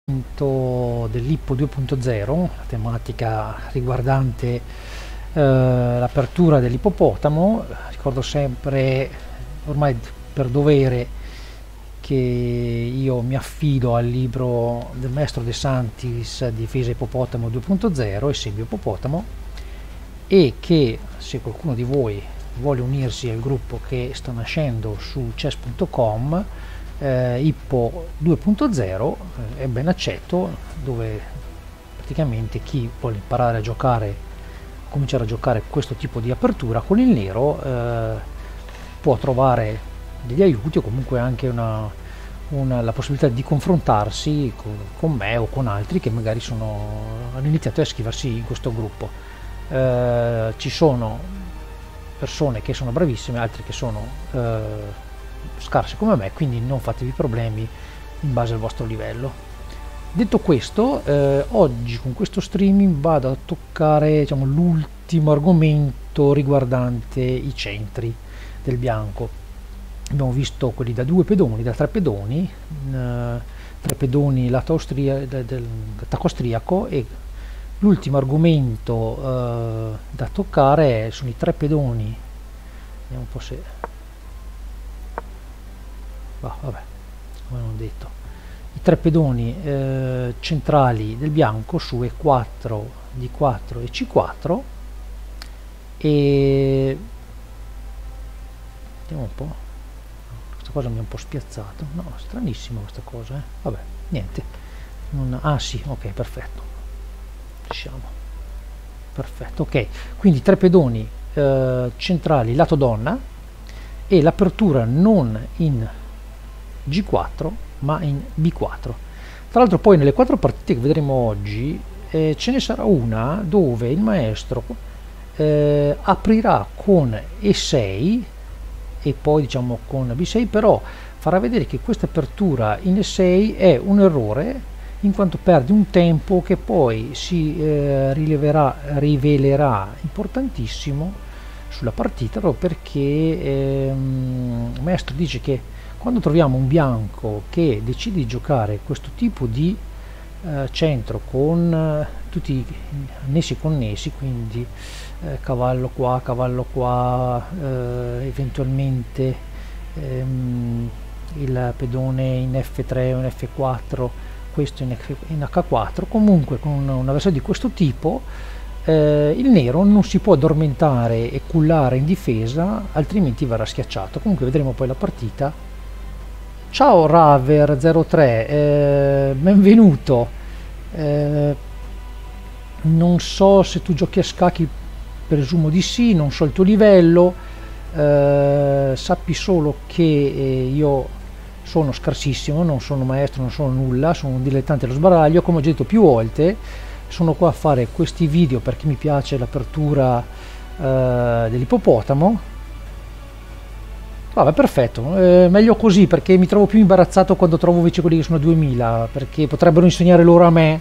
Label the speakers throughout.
Speaker 1: dell'Ippo 2.0, la tematica riguardante l'apertura dell'ippopotamo. Ricordo sempre, ormai per dovere, che io mi affido al libro del maestro De Santis Difesa Ippopotamo 2.0 e Segui Ippopotamo, e che se qualcuno di voi vuole unirsi al gruppo che sta nascendo su chess.com, Ippo 2.0 è ben accetto, dove praticamente chi vuole imparare a giocare, cominciare a giocare questo tipo di apertura con il nero, può trovare degli aiuti o comunque anche la possibilità di confrontarsi con me o con altri che magari hanno iniziato a iscriversi in questo gruppo. Ci sono persone che sono bravissime, altre che sono scarse come me, quindi non fatevi problemi in base al vostro livello. Detto questo, oggi con questo streaming vado a toccare, diciamo, l'ultimo argomento riguardante i centri del bianco. Abbiamo visto quelli da 2 pedoni, da 3 pedoni, 3 pedoni lato attacco austriaco, e l'ultimo argomento da toccare sono i 3 pedoni. Vediamo un po' se... vabbè, come non detto, i 3 pedoni centrali del bianco su E4, D4 e C4. E vediamo un po', questa cosa mi ha un po' spiazzato, no, stranissima questa cosa, vabbè, niente, ah sì, ok, perfetto, siamo perfetto, ok. Quindi 3 pedoni centrali lato donna, e l'apertura non in G4 ma in B4. Tra l'altro poi nelle 4 partite che vedremo oggi ce ne sarà una dove il maestro aprirà con E6 e poi diciamo con B6, però farà vedere che questa apertura in E6 è un errore, in quanto perde un tempo che poi si rivelerà importantissimo sulla partita, proprio perché il maestro dice che quando troviamo un bianco che decide di giocare questo tipo di centro con tutti i annessi connessi, quindi cavallo qua, eventualmente il pedone in F3 o in F4, questo in H4, comunque con una versione di questo tipo, il nero non si può addormentare e cullare in difesa, altrimenti verrà schiacciato. Comunque vedremo poi la partita. Ciao Raver03, benvenuto. Non so se tu giochi a scacchi, presumo di sì, non so il tuo livello. Sappi solo che io sono scarsissimo, non sono maestro, non sono nulla, sono un dilettante allo sbaraglio. Come ho già detto più volte, sono qua a fare questi video perché mi piace l'apertura dell'ippopotamo. Vabbè, perfetto, meglio così, perché mi trovo più imbarazzato quando trovo invece quelli che sono a 2000, perché potrebbero insegnare loro a me,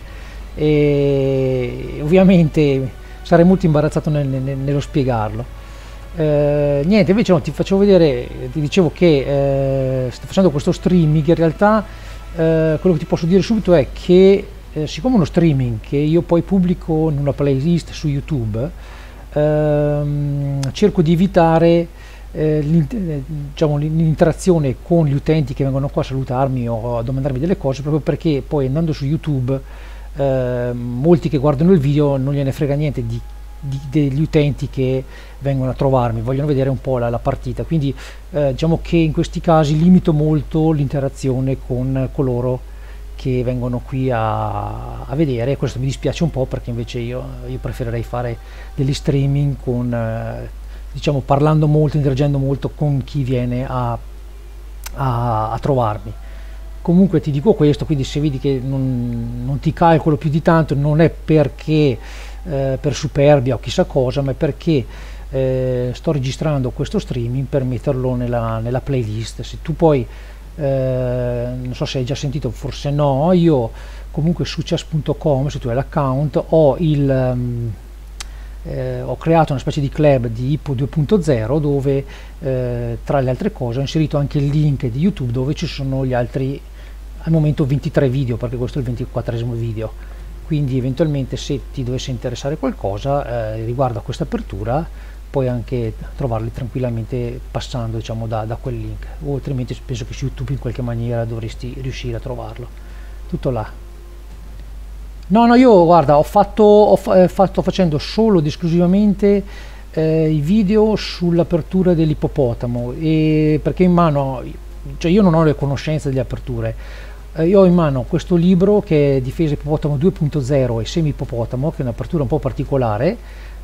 Speaker 1: e ovviamente sarei molto imbarazzato nello spiegarlo. Niente, invece no, ti facevo vedere, ti dicevo che sto facendo questo streaming. In realtà quello che ti posso dire subito è che siccome è uno streaming che io poi pubblico in una playlist su YouTube, cerco di evitare diciamo, l'interazione con gli utenti che vengono qua a salutarmi o a domandarmi delle cose, proprio perché poi andando su YouTube molti che guardano il video non gliene frega niente degli utenti che vengono a trovarmi, vogliono vedere un po' la partita, quindi diciamo che in questi casi limito molto l'interazione con coloro che vengono qui a vedere. Questo mi dispiace un po', perché invece io preferirei fare degli streaming con diciamo, parlando molto, interagendo molto con chi viene a trovarmi. Comunque ti dico questo, quindi se vedi che non ti calcolo più di tanto, non è perché per superbia o chissà cosa, ma è perché sto registrando questo streaming per metterlo nella playlist. Se tu poi non so se hai già sentito, forse no, io comunque su chess.com, se tu hai l'account, ho creato una specie di club di Ippo 2.0 dove tra le altre cose ho inserito anche il link di YouTube dove ci sono gli altri al momento 23 video, perché questo è il 24esimo video, quindi eventualmente se ti dovesse interessare qualcosa riguardo a questa apertura puoi anche trovarli tranquillamente passando, diciamo, da quel link, o altrimenti penso che su YouTube in qualche maniera dovresti riuscire a trovarlo. Tutto là. No, io guarda, sto facendo solo ed esclusivamente i video sull'apertura dell'ippopotamo, e perché in mano, cioè io non ho le conoscenze delle aperture, io ho in mano questo libro che è Difesa Ippopotamo 2.0 e Semi Ippopotamo, che è un'apertura un po' particolare,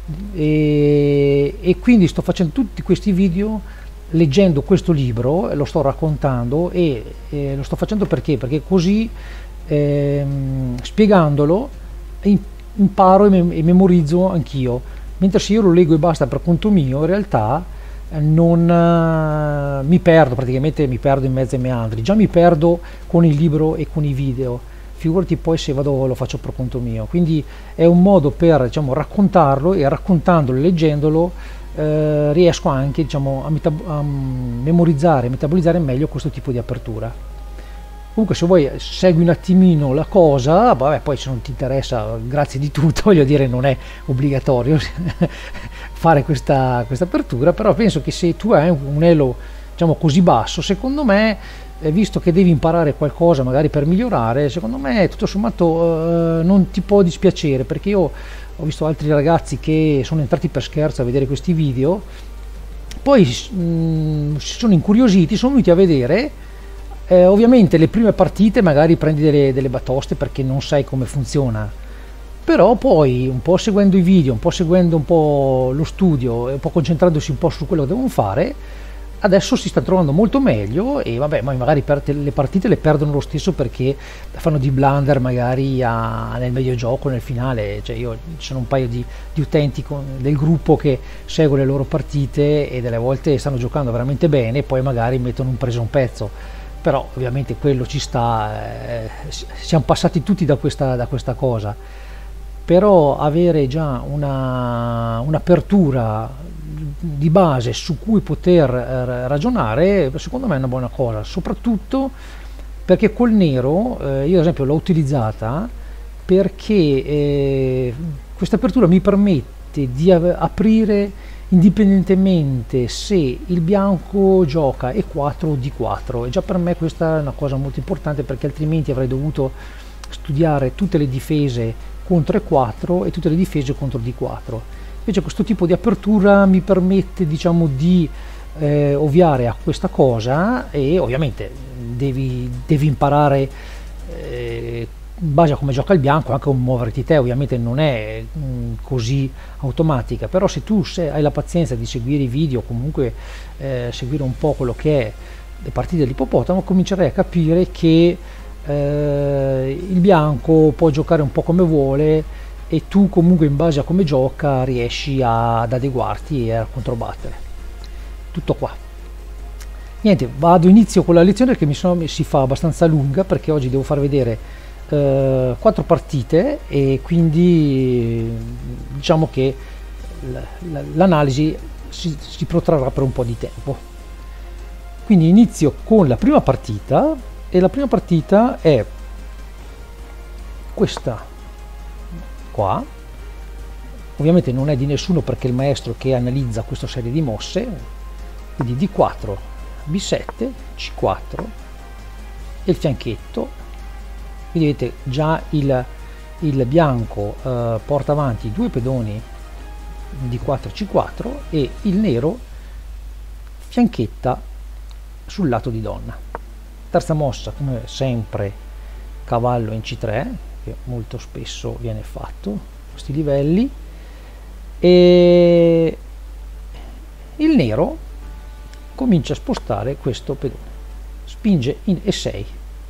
Speaker 1: e quindi sto facendo tutti questi video leggendo questo libro, lo sto raccontando, e lo sto facendo perché così spiegandolo imparo e memorizzo anch'io, mentre se io lo leggo e basta per conto mio, in realtà non mi perdo, praticamente mi perdo in mezzo ai meandri, già mi perdo con il libro e con i video, figurati poi se lo faccio per conto mio. Quindi è un modo per, diciamo, raccontarlo, e raccontandolo e leggendolo riesco anche, diciamo, a memorizzare, metabolizzare meglio questo tipo di apertura. Comunque se vuoi segui un attimino la cosa, vabbè, poi se non ti interessa grazie di tutto, voglio dire, non è obbligatorio fare questa apertura, però penso che se tu hai un elo, diciamo, così basso, secondo me, visto che devi imparare qualcosa magari per migliorare, secondo me tutto sommato non ti può dispiacere, perché io ho visto altri ragazzi che sono entrati per scherzo a vedere questi video, poi si sono incuriositi, sono venuti a vedere. Ovviamente le prime partite magari prendi delle batoste perché non sai come funziona, però poi un po' seguendo i video, un po' seguendo un po' lo studio e un po' concentrandosi un po' su quello che devono fare, adesso si sta trovando molto meglio, e vabbè, magari le partite le perdono lo stesso perché fanno di blunder magari nel medio gioco, nel finale. Cioè ci sono un paio di utenti del gruppo che seguono le loro partite e delle volte stanno giocando veramente bene e poi magari mettono un preso un pezzo. Però ovviamente quello ci sta, siamo passati tutti da questa cosa, però avere già un'apertura di base su cui poter ragionare, secondo me è una buona cosa, soprattutto perché col nero io ad esempio l'ho utilizzata perché questa apertura mi permette di aprire indipendentemente se il bianco gioca E4 o D4, e già per me questa è una cosa molto importante, perché altrimenti avrei dovuto studiare tutte le difese contro E4 e tutte le difese contro D4. Invece questo tipo di apertura mi permette, diciamo, di ovviare a questa cosa, e ovviamente devi imparare in base a come gioca il bianco anche a muoverti te, ovviamente non è così automatica, però se tu hai la pazienza di seguire i video, comunque seguire un po' quello che è le partite dell'ippopotamo, comincerai a capire che il bianco può giocare un po' come vuole, e tu comunque in base a come gioca riesci ad adeguarti e a controbattere. Tutto qua. Niente, inizio con la lezione che si fa abbastanza lunga, perché oggi devo far vedere 4 partite, e quindi diciamo che l'analisi si protrarrà per un po' di tempo. Quindi inizio con la prima partita, e la prima partita è questa qua. Ovviamente non è di nessuno perché è il maestro che analizza questa serie di mosse, quindi D4, B7, C4 e il fianchetto. Quindi vedete già il bianco porta avanti 2 pedoni D4 C4, e il nero fianchetta sul lato di donna. Terza mossa, come sempre, cavallo in C3, che molto spesso viene fatto a questi livelli, e il nero comincia a spostare questo pedone, spinge in E6.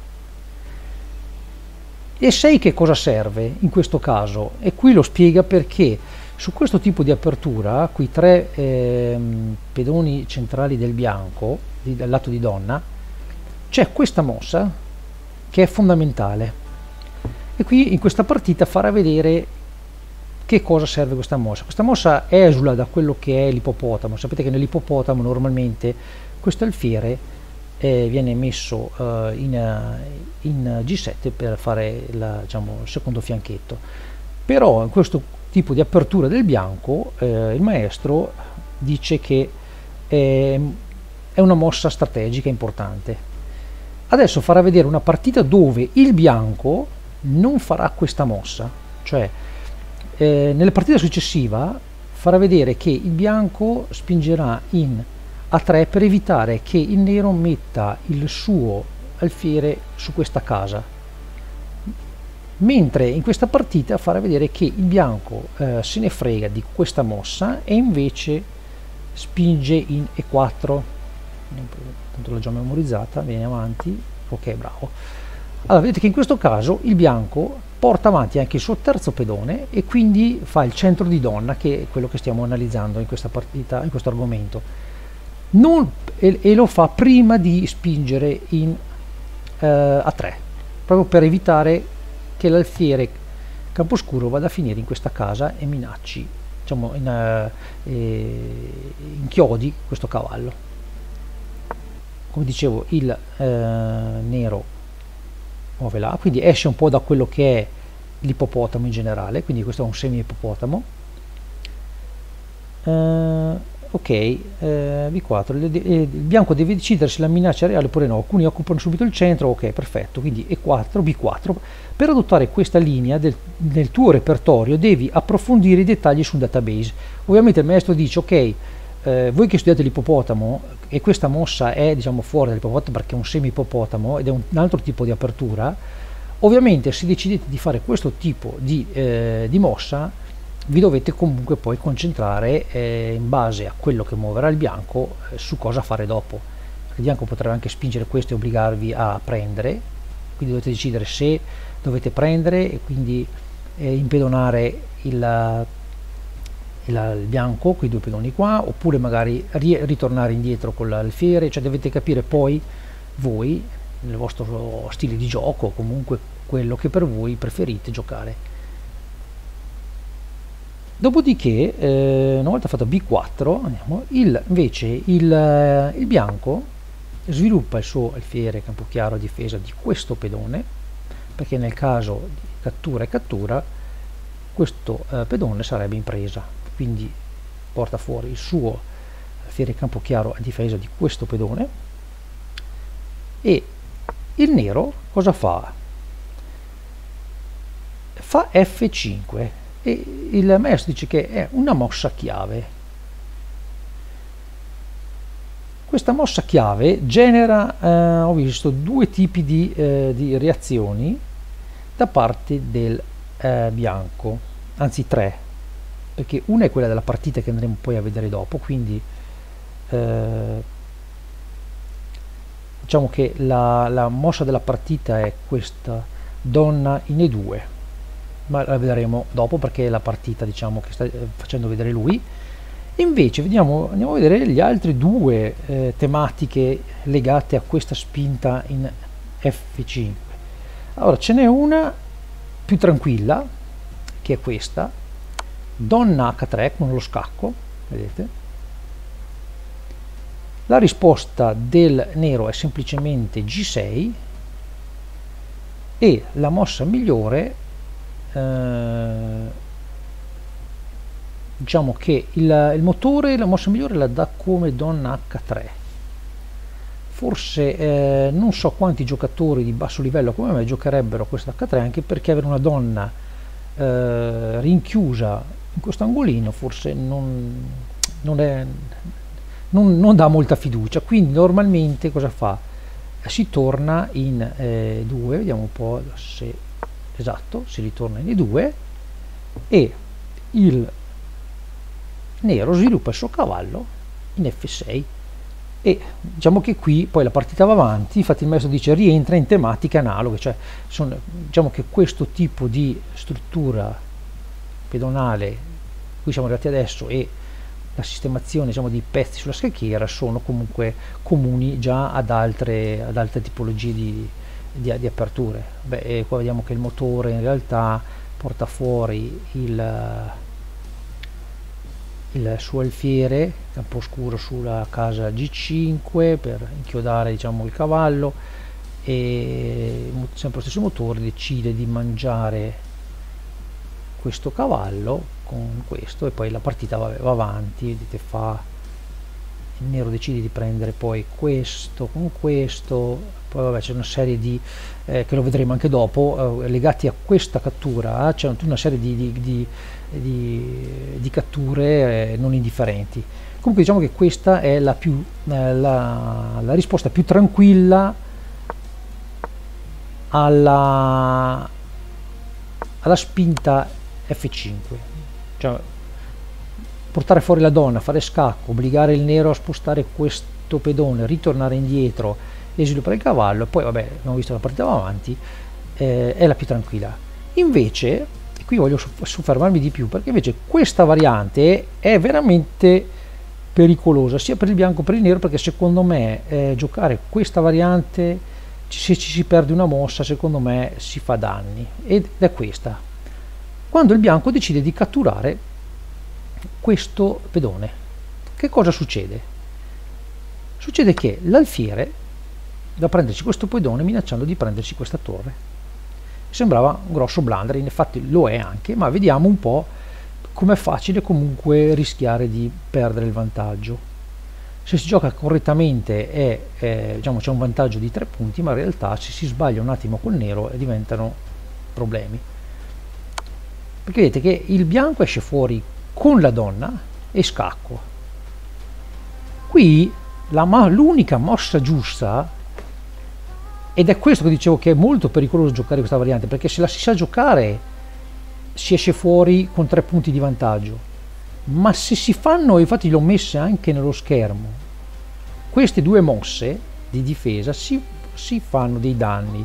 Speaker 1: E6 che cosa serve in questo caso? E qui lo spiega perché su questo tipo di apertura, qui 3 pedoni centrali del bianco, dal lato di donna, c'è questa mossa che è fondamentale, e qui in questa partita farà vedere che cosa serve questa mossa. Questa mossa esula da quello che è l'ippopotamo. Sapete che nell'ippopotamo normalmente questo alfiere viene messo in G7 per fare diciamo, il secondo fianchetto. Però in questo tipo di apertura del bianco il maestro dice che è una mossa strategica importante. Adesso farà vedere una partita dove il bianco non farà questa mossa, cioè nella partita successiva farà vedere che il bianco spingerà in A3 per evitare che il nero metta il suo alfiere su questa casa, mentre in questa partita farà vedere che il bianco se ne frega di questa mossa e invece spinge in E4. Tanto l'ho già memorizzata, viene avanti, ok, bravo. Allora vedete che in questo caso il bianco porta avanti anche il suo terzo pedone e quindi fa il centro di donna, che è quello che stiamo analizzando in questa partita, in questo argomento. E lo fa prima di spingere in A3, proprio per evitare che l'alfiere camposcuro vada a finire in questa casa e minacci, diciamo, inchiodi questo cavallo. Come dicevo, il nero muove là, quindi esce un po' da quello che è l'ippopotamo in generale, quindi questo è un semi ippopotamo. Ok, B4, il bianco deve decidere se la minaccia è reale oppure no. Alcuni occupano subito il centro, ok, perfetto, quindi E4, B4. Per adottare questa linea nel tuo repertorio devi approfondire i dettagli sul database. Ovviamente il maestro dice, ok, voi che studiate l'ippopotamo e questa mossa è, diciamo, fuori dall'ippopotamo perché è un semi ippopotamo ed è un altro tipo di apertura, ovviamente se decidete di fare questo tipo di mossa vi dovete comunque poi concentrare in base a quello che muoverà il bianco su cosa fare dopo. Il bianco potrebbe anche spingere questo e obbligarvi a prendere, quindi dovete decidere se dovete prendere e quindi impedonare il bianco, quei due pedoni qua, oppure magari ritornare indietro con l'alfiere, cioè dovete capire poi voi, nel vostro stile di gioco, comunque quello che per voi preferite giocare. Dopodiché, una volta fatto B4, andiamo, invece il bianco sviluppa il suo alfiere campo chiaro a difesa di questo pedone, perché nel caso di cattura e cattura questo pedone sarebbe in presa, quindi porta fuori il suo alfiere campo chiaro a difesa di questo pedone. E il nero cosa fa? Fa F5 e il maestro dice che è una mossa chiave. Questa mossa chiave genera, ho visto, due tipi di reazioni da parte del bianco, anzi tre, perché una è quella della partita che andremo poi a vedere dopo, quindi diciamo che la mossa della partita è questa donna in E2, ma la vedremo dopo perché è la partita, diciamo, che sta facendo vedere lui. Invece andiamo a vedere gli altri due tematiche legate a questa spinta in F5. Allora ce n'è una più tranquilla, che è questa, donna H3 con lo scacco, vedete? La risposta del nero è semplicemente G6 e la mossa migliore, diciamo che il motore, la mossa migliore la dà come donna H3. Forse non so quanti giocatori di basso livello come me giocherebbero questa H3, anche perché avere una donna rinchiusa in questo angolino forse non dà molta fiducia, quindi normalmente cosa fa? Si torna in 2, vediamo un po' se esatto, si ritorna in E2 e il nero sviluppa il suo cavallo in F6 e diciamo che qui poi la partita va avanti. Infatti il maestro dice rientra in tematiche analoghe, cioè diciamo che questo tipo di struttura pedonale qui siamo arrivati adesso e la sistemazione, diciamo, di pezzi sulla scacchiera sono comunque comuni già ad altre tipologie di aperture. Beh, qua vediamo che il motore in realtà porta fuori il suo alfiere, camposcuro sulla casa G5 per inchiodare, diciamo, il cavallo, e sempre lo stesso motore decide di mangiare questo cavallo con questo, e poi la partita va avanti. Vedete, il nero decide di prendere poi questo con questo, poi vabbè c'è una serie di che lo vedremo anche dopo, legati a questa cattura c'è una serie di catture non indifferenti. Comunque diciamo che questa è la risposta più tranquilla alla spinta F5, cioè portare fuori la donna, fare scacco, obbligare il nero a spostare questo pedone, ritornare indietro e sviluppare il cavallo, e poi vabbè abbiamo visto la partita va avanti, è la più tranquilla. Invece, e qui voglio soffermarmi di più, perché invece questa variante è veramente pericolosa sia per il bianco che per il nero, perché secondo me giocare questa variante, se ci si perde una mossa, secondo me si fa danni, ed è questa: quando il bianco decide di catturare questo pedone, che cosa succede? Succede che l'alfiere va a prenderci questo pedone minacciando di prenderci questa torre. Sembrava un grosso blunder, in effetti lo è anche, ma vediamo un po' com'è facile comunque rischiare di perdere il vantaggio. Se si gioca correttamente diciamo, c'è un vantaggio di 3 punti, ma in realtà se si sbaglia un attimo col nero diventano problemi, perché vedete che il bianco esce fuori con la donna e scacco. Qui l'unica mossa giusta, ed è questo che dicevo che è molto pericoloso giocare questa variante, perché se la si sa giocare si esce fuori con 3 punti di vantaggio, ma se si fanno, infatti l'ho messe anche nello schermo, queste due mosse di difesa si fanno dei danni.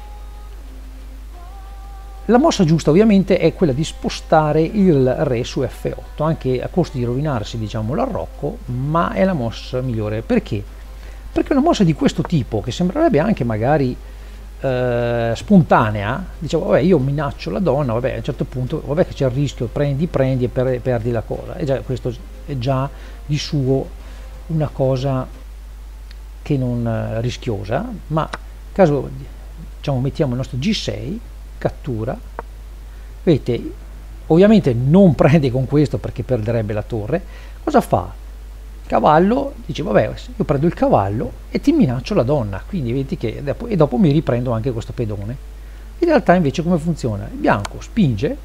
Speaker 1: La mossa giusta ovviamente è quella di spostare il re su F8, anche a costo di rovinarsi, diciamo, l'arrocco, ma è la mossa migliore. Perché? Perché una mossa di questo tipo, che sembrerebbe anche magari spontanea, diciamo vabbè io minaccio la donna, vabbè a un certo punto vabbè che c'è il rischio, prendi e perdi la cosa, e già questo è già di suo una cosa che non rischiosa. Ma caso, diciamo, mettiamo il nostro G6, cattura, vedete, ovviamente non prende con questo perché perderebbe la torre. Cosa fa? Il cavallo dice vabbè io prendo il cavallo e ti minaccio la donna, quindi vedi che dopo mi riprendo anche questo pedone. In realtà invece come funziona? Il bianco spinge,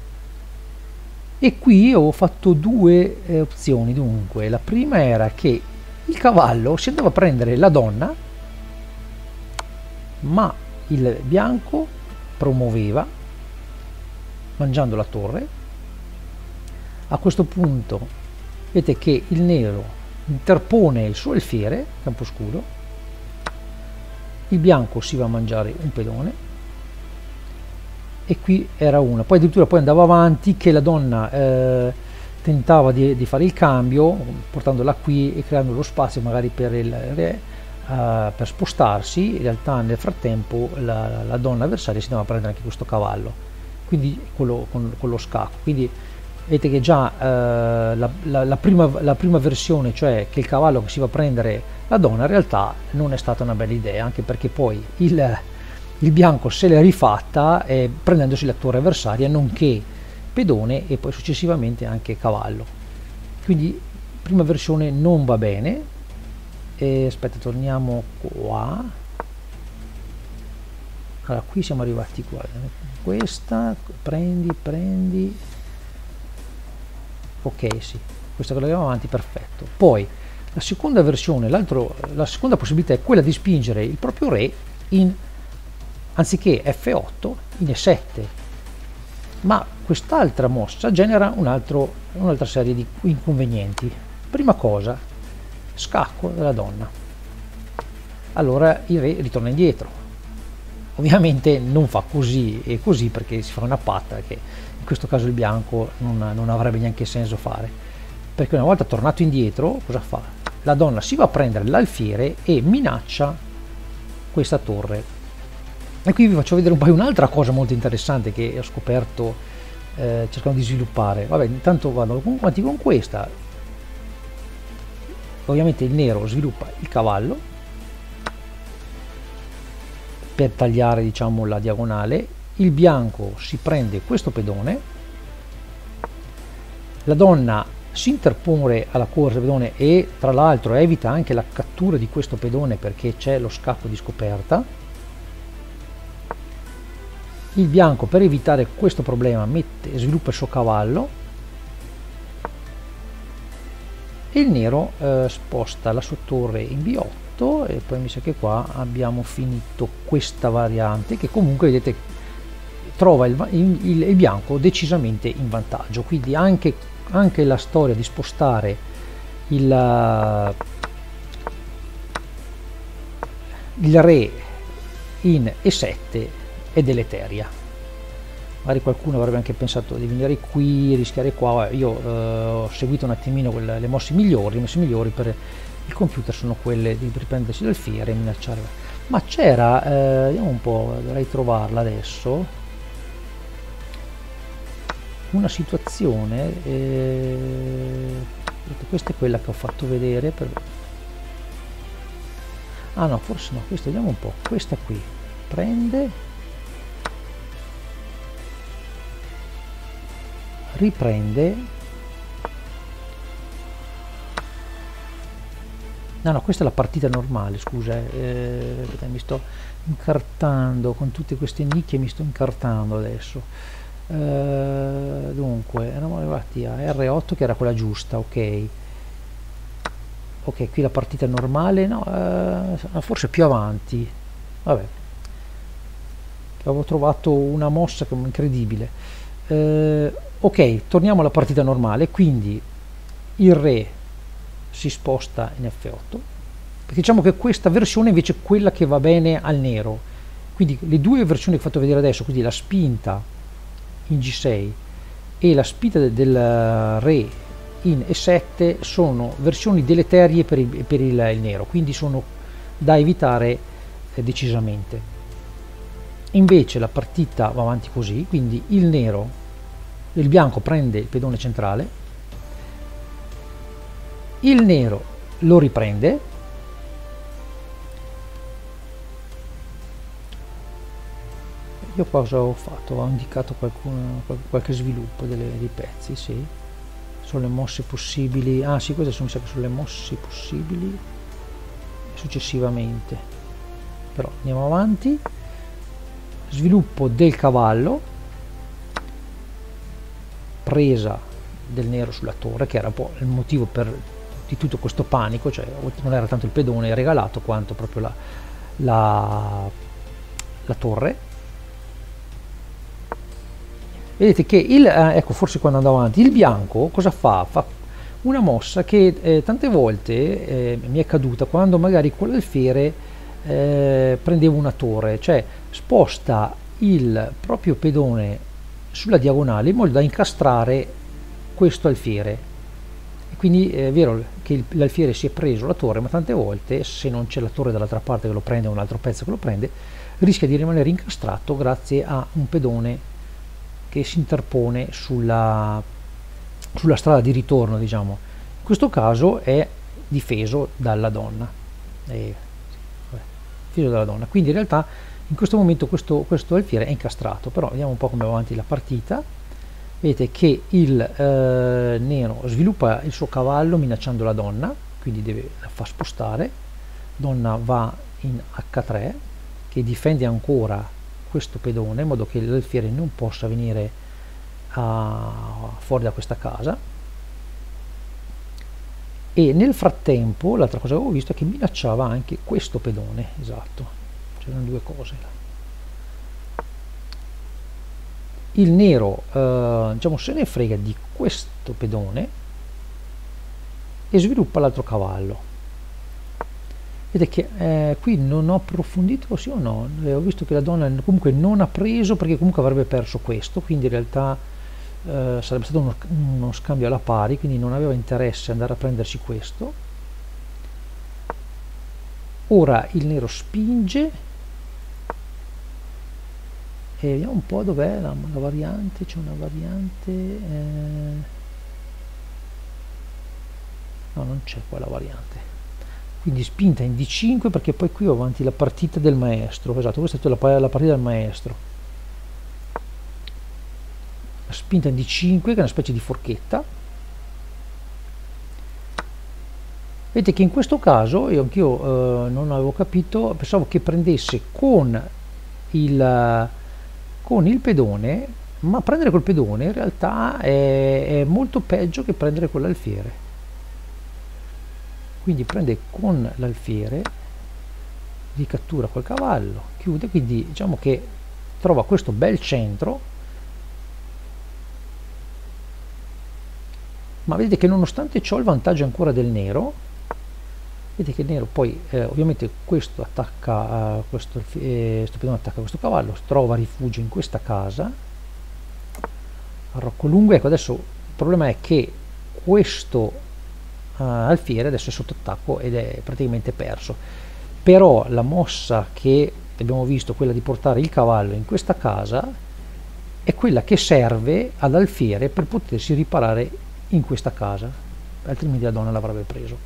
Speaker 1: e qui ho fatto due opzioni. Dunque la prima era che il cavallo si andava a prendere la donna, ma il bianco promuoveva mangiando la torre. A questo punto vedete che il nero interpone il suo alfiere, camposcuro, il bianco si va a mangiare un pedone, e qui era una. Poi addirittura poi andava avanti che la donna tentava di fare il cambio, portandola qui e creando lo spazio magari per il re per spostarsi. In realtà nel frattempo la donna avversaria si andava a prendere anche questo cavallo, quindi con lo scacco. Quindi vedete che già la prima versione, cioè che il cavallo che si va a prendere la donna, in realtà non è stata una bella idea, anche perché poi il bianco se l'è rifatta prendendosi la torre avversaria, nonché pedone e poi successivamente anche cavallo. Quindi prima versione non va bene. Aspetta, torniamo qua. Allora qui siamo arrivati qua, questa prendi. Ok, sì, questa che andiamo avanti, perfetto. Poi la seconda versione, la seconda possibilità è quella di spingere il proprio re anziché F8 in E7, ma quest'altra mossa genera un'altra serie di inconvenienti. Prima cosa, scacco della donna, allora il re ritorna indietro. Ovviamente non fa così e così, perché si fa una patta che in questo caso il bianco non avrebbe neanche senso fare, perché una volta tornato indietro cosa fa? La donna si va a prendere l'alfiere e minaccia questa torre. E qui vi faccio vedere un paio un'altra cosa molto interessante che ho scoperto cercando di sviluppare. Vabbè, intanto vado avanti con questa. Ovviamente il nero sviluppa il cavallo per tagliare, diciamo, la diagonale. Il bianco si prende questo pedone, la donna si interpone alla corsa del pedone e tra l'altro evita anche la cattura di questo pedone perché c'è lo scatto di scoperta. Il bianco, per evitare questo problema, sviluppa il suo cavallo e il nero sposta la sua torre in B8 e poi mi sa che qua abbiamo finito questa variante che comunque vedete trova il bianco decisamente in vantaggio. Quindi anche la storia di spostare il re in E7 è deleteria. Magari qualcuno avrebbe anche pensato di venire qui, rischiare qua. Io ho seguito un attimino le mosse migliori. Le mosse migliori per il computer sono quelle di riprendersi l'alfiere e minacciare. Ma c'era, vediamo un po', dovrei trovarla adesso, una situazione, questa è quella che ho fatto vedere ah no, forse no, questo vediamo un po', questa qui prende, riprende, no questa è la partita normale, scusa, mi sto incartando con tutte queste nicchie, mi sto incartando adesso. Dunque eravamo arrivati a R8 che era quella giusta, ok, qui la partita normale, no, forse più avanti, vabbè, avevo trovato una mossa che è incredibile. Ok, torniamo alla partita normale, quindi il re si sposta in F8, perché diciamo che questa versione invece è quella che va bene al nero, quindi le due versioni che ho fatto vedere adesso, quindi la spinta in G6 e la spinta del re in E7 sono versioni deleterie per il nero, quindi sono da evitare decisamente. Invece la partita va avanti così, quindi il bianco prende il pedone centrale, il nero lo riprende, io cosa ho fatto? Ho indicato qualche sviluppo dei pezzi, sì, sono le mosse possibili, ah sì, queste mi sa che sono le mosse possibili successivamente, però andiamo avanti. Sviluppo del cavallo, presa del nero sulla torre, che era un po' il motivo di tutto questo panico, cioè non era tanto il pedone regalato quanto proprio la torre. Vedete che ecco, forse quando andavo avanti, il bianco cosa fa? Fa una mossa che tante volte mi è caduta quando magari con l'alfiere prendevo una torre, cioè sposta il proprio pedone sulla diagonale in modo da incastrare questo alfiere. E quindi è vero che l'alfiere si è preso la torre, ma tante volte se non c'è la torre dall'altra parte che lo prende o un altro pezzo che lo prende, rischia di rimanere incastrato grazie a un pedone che si interpone sulla strada di ritorno, diciamo. In questo caso è difeso dalla donna, difeso dalla donna. Quindi in realtà in questo momento questo alfiere è incastrato, però vediamo un po' come va avanti la partita. Vedete che il nero sviluppa il suo cavallo minacciando la donna, quindi la fa spostare, donna va in H3 che difende ancora questo pedone in modo che l'alfiere non possa venire fuori da questa casa. E nel frattempo l'altra cosa che avevo visto è che minacciava anche questo pedone, esatto, c'erano due cose. Il nero diciamo se ne frega di questo pedone e sviluppa l'altro cavallo. Vedete che qui non ho approfondito, sì o no, ho visto che la donna comunque non ha preso perché comunque avrebbe perso questo, quindi in realtà sarebbe stato uno scambio alla pari, quindi non aveva interesse andare a prendersi questo. Ora il nero spinge e vediamo un po' dov'è la variante. C'è una variante, no, non c'è qua la variante, quindi spinta in D5 perché poi qui ho avanti la partita del maestro. Esatto, questa è la partita del maestro. Spinta in D5 che è una specie di forchetta. Vedete che in questo caso anch'io non avevo capito, pensavo che prendesse con il pedone, ma prendere col pedone in realtà è molto peggio che prendere con l'alfiere. Quindi prende con l'alfiere, ricattura col cavallo, chiude, quindi diciamo che trova questo bel centro, ma vedete che nonostante ciò il vantaggio è ancora del nero. Vedete che il nero poi ovviamente questo attacca questo pedone attacca questo cavallo, trova rifugio in questa casa, arrocco lungo. Ecco, adesso il problema è che questo alfiere adesso è sotto attacco ed è praticamente perso, però la mossa che abbiamo visto, quella di portare il cavallo in questa casa, è quella che serve all'alfiere per potersi riparare in questa casa, altrimenti la donna l'avrebbe preso.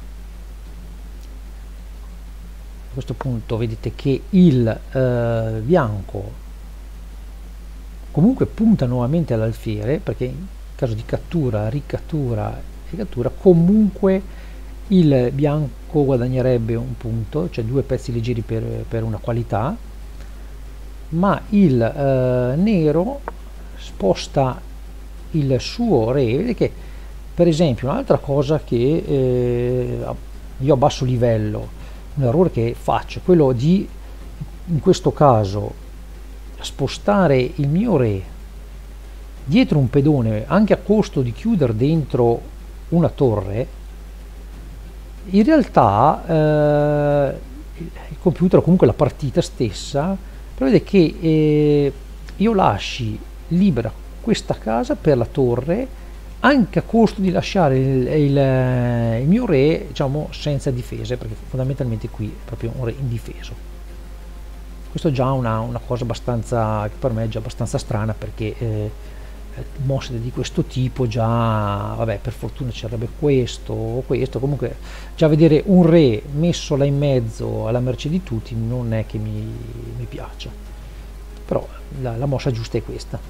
Speaker 1: A questo punto vedete che il bianco comunque punta nuovamente all'alfiere, perché in caso di cattura, ricattura e cattura comunque il bianco guadagnerebbe un punto, cioè 2 pezzi leggeri per una qualità, ma il nero sposta il suo re. Vedete che per esempio un'altra cosa che io a basso livello, un errore che faccio, quello di in questo caso spostare il mio re dietro un pedone anche a costo di chiudere dentro una torre. In realtà il computer o comunque la partita stessa prevede che io lasci libera questa casa per la torre anche a costo di lasciare il mio re, diciamo, senza difese, perché fondamentalmente qui è proprio un re indifeso. Questo è già una cosa abbastanza, che per me è già abbastanza strana, perché mosse di questo tipo già, vabbè, per fortuna c'errebbe questo o questo, comunque già vedere un re messo là in mezzo alla mercé di tutti non è che mi piaccia, però la mossa giusta è questa.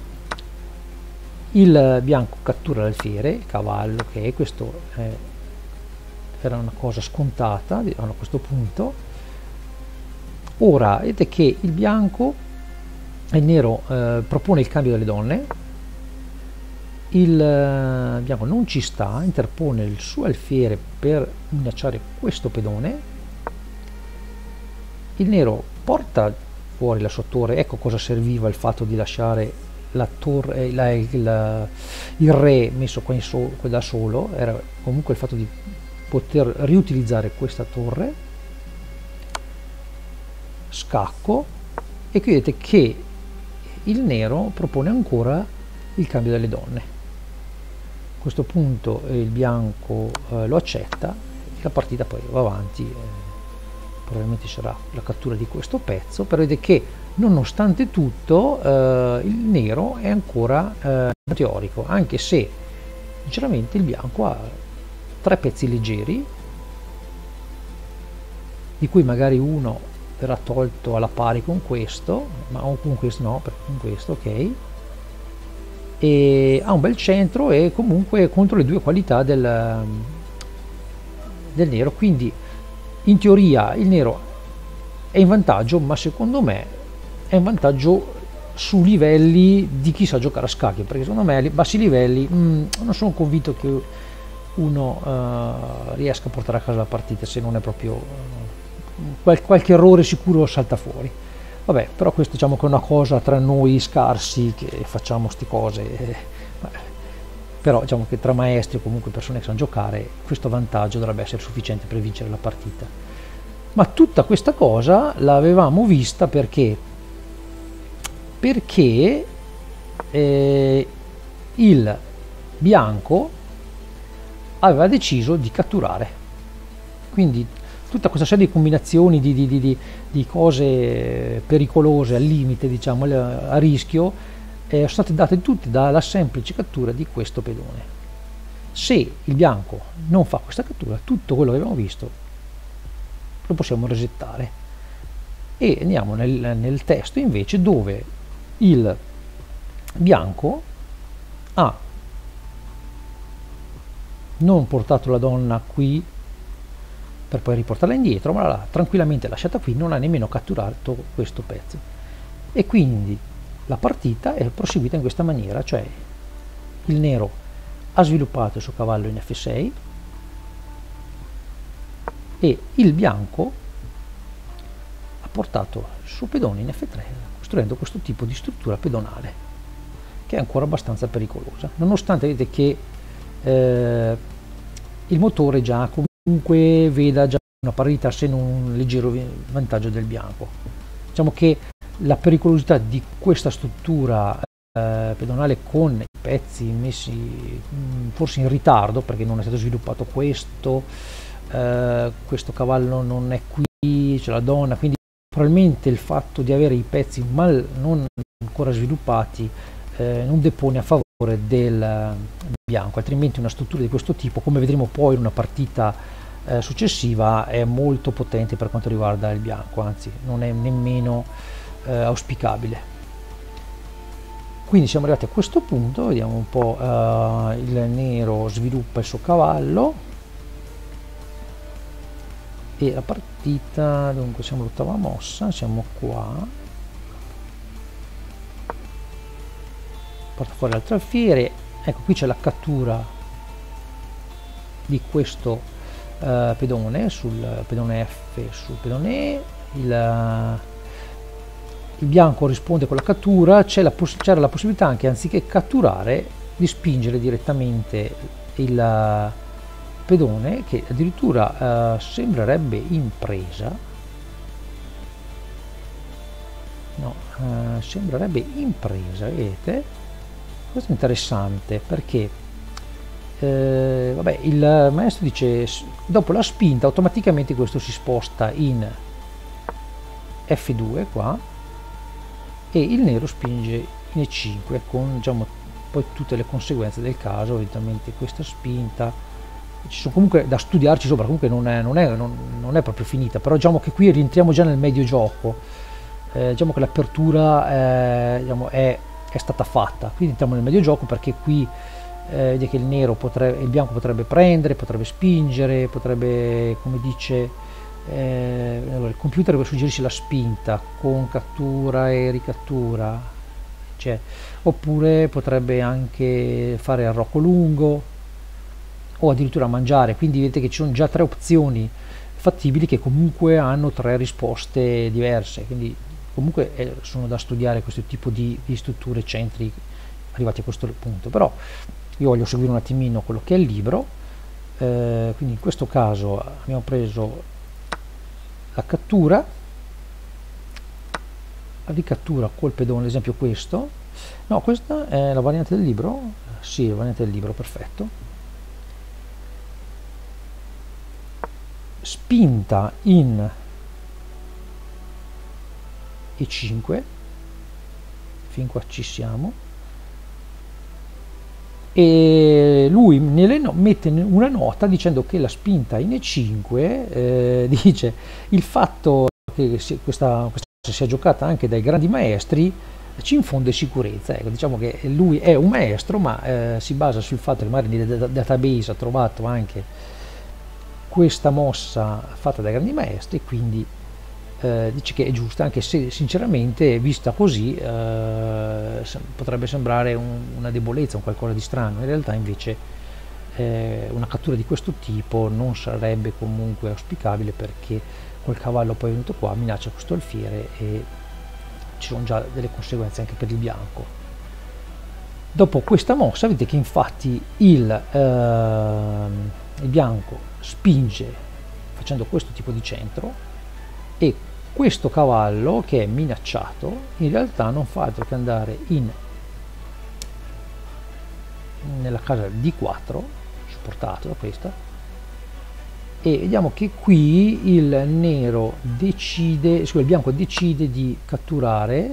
Speaker 1: Il bianco cattura l'alfiere, il cavallo, che questo era una cosa scontata a questo punto. Ora vedete che il nero propone il cambio delle donne, il bianco non ci sta, interpone il suo alfiere per minacciare questo pedone, il nero porta fuori la sua torre. Ecco cosa serviva il fatto di lasciare la torre, il re messo qua da solo, era comunque il fatto di poter riutilizzare questa torre. Scacco, e qui vedete che il nero propone ancora il cambio delle donne. A questo punto il bianco lo accetta e la partita poi va avanti, probabilmente sarà la cattura di questo pezzo, però vedete che nonostante tutto il nero è ancora teorico, anche se sinceramente il bianco ha 3 pezzi leggeri, di cui magari uno verrà tolto alla pari con questo, ma con questo no, perché con questo ok, e ha un bel centro e comunque contro le 2 qualità del nero, quindi in teoria il nero è in vantaggio, ma secondo me è in vantaggio su livelli di chi sa giocare a scacchi, perché secondo me a bassi livelli non sono convinto che uno riesca a portare a casa la partita, se non è proprio qualche errore sicuro salta fuori. Vabbè, però questo diciamo che è una cosa tra noi scarsi che facciamo ste cose, però diciamo che tra maestri o comunque persone che sanno giocare questo vantaggio dovrebbe essere sufficiente per vincere la partita. Ma tutta questa cosa l'avevamo vista perché il bianco aveva deciso di catturare, quindi tutta questa serie di combinazioni di cose pericolose al limite, diciamo, a rischio, sono state date tutte dalla semplice cattura di questo pedone. Se il bianco non fa questa cattura, tutto quello che abbiamo visto lo possiamo resettare. E andiamo nel testo invece, dove il bianco ha non portato la donna qui per poi riportarla indietro, ma l'ha tranquillamente lasciata qui, non ha nemmeno catturato questo pezzo, e quindi la partita è proseguita in questa maniera, cioè il nero ha sviluppato il suo cavallo in F6 e il bianco ha portato il suo pedone in F3, costruendo questo tipo di struttura pedonale che è ancora abbastanza pericolosa, nonostante vedete che il motore già comunque veda già una parità, se non un leggero vantaggio del bianco. Diciamo che la pericolosità di questa struttura pedonale con i pezzi messi forse in ritardo, perché non è stato sviluppato questo cavallo non è qui, c'è la donna, quindi probabilmente il fatto di avere i pezzi non ancora sviluppati non depone a favore del bianco, altrimenti una struttura di questo tipo, come vedremo poi in una partita successiva, è molto potente per quanto riguarda il bianco, anzi non è nemmeno auspicabile. Quindi siamo arrivati a questo punto, vediamo un po', il nero sviluppa il suo cavallo e la partita, dunque siamo all'ottava mossa, siamo qua, porta fuori l'altro alfiere, ecco qui c'è la cattura di questo pedone sul pedone F, sul pedone E, il bianco risponde con la cattura, c'era la possibilità anche, anziché catturare, di spingere direttamente il pedone, che addirittura sembrerebbe in presa, no, sembrerebbe in presa, vedete? Questo è interessante perché vabbè, il maestro dice dopo la spinta automaticamente questo si sposta in F2 qua e il nero spinge in E5 con, diciamo, poi tutte le conseguenze del caso, evidentemente questa spinta, ci sono comunque da studiarci sopra, comunque non è proprio finita, però diciamo che qui rientriamo già nel medio gioco, diciamo che l'apertura diciamo, è stata fatta, quindi entriamo nel medio gioco, perché qui vede che il bianco potrebbe prendere, potrebbe spingere, potrebbe, come dice allora, il computer suggerisce la spinta con cattura e ricattura, cioè, oppure potrebbe anche fare arrocco lungo o addirittura mangiare, quindi vedete che ci sono già tre opzioni fattibili che comunque hanno tre risposte diverse, quindi comunque sono da studiare questo tipo di strutture centri arrivati a questo punto. Però io voglio seguire un attimino quello che è il libro, quindi in questo caso abbiamo preso la cattura, la ricattura col pedone, ad esempio questo, no, questa è la variante del libro, sì, la variante del libro, perfetto, spinta in E5, fin qua ci siamo, e lui mette una nota dicendo che la spinta in E5 dice il fatto che questa sia giocata anche dai grandi maestri ci infonde sicurezza, ecco, diciamo che lui è un maestro, ma si basa sul fatto che magari nel database ha trovato anche questa mossa fatta dai grandi maestri, quindi dice che è giusta, anche se sinceramente vista così potrebbe sembrare una debolezza, un qualcosa di strano. In realtà invece una cattura di questo tipo non sarebbe comunque auspicabile, perché col cavallo poi venuto qua minaccia questo alfiere e ci sono già delle conseguenze anche per il bianco. Dopo questa mossa vedete che infatti il bianco spinge facendo questo tipo di centro, e questo cavallo che è minacciato in realtà non fa altro che andare nella casa D4, supportato da questa, e vediamo che qui il nero decide, il bianco decide di catturare,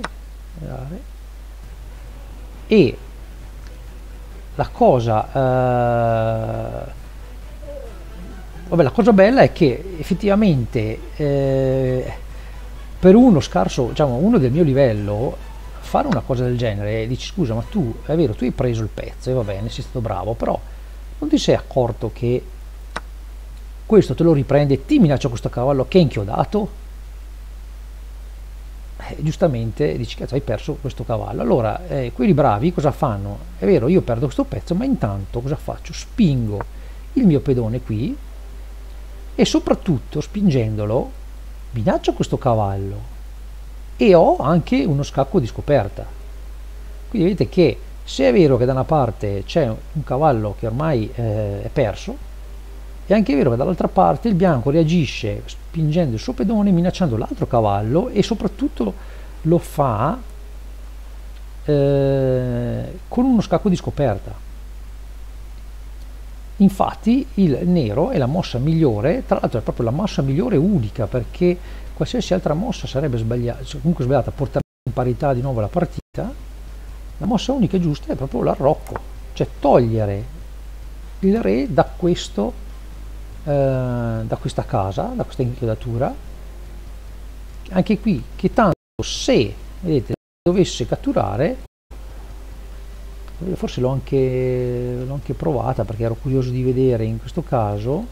Speaker 1: e la cosa vabbè, la cosa bella è che effettivamente per uno scarso, diciamo uno del mio livello, fare una cosa del genere, dici scusa, ma tu è vero, tu hai preso il pezzo e va bene, sei stato bravo, però non ti sei accorto che questo te lo riprende, ti minaccia questo cavallo che è inchiodato? Giustamente dici cazzo, hai perso questo cavallo. Allora quelli bravi cosa fanno? È vero, io perdo questo pezzo, ma intanto cosa faccio? Spingo il mio pedone qui e soprattutto spingendolo minaccio questo cavallo e ho anche uno scacco di scoperta. Quindi vedete che se è vero che da una parte c'è un cavallo che ormai è perso, è anche vero che dall'altra parte il bianco reagisce spingendo il suo pedone, minacciando l'altro cavallo, e soprattutto lo fa con uno scacco di scoperta. Infatti il nero è la mossa migliore, tra l'altro è proprio la mossa migliore unica, perché qualsiasi altra mossa sarebbe sbagliata, comunque sbagliata, portare in parità di nuovo la partita. La mossa unica e giusta è proprio l'arrocco, cioè togliere il re da questo, da questa casa, da questa inchiodatura. Anche qui, che tanto se vedete dovesse catturare, forse l'ho anche provata perché ero curioso di vedere in questo caso.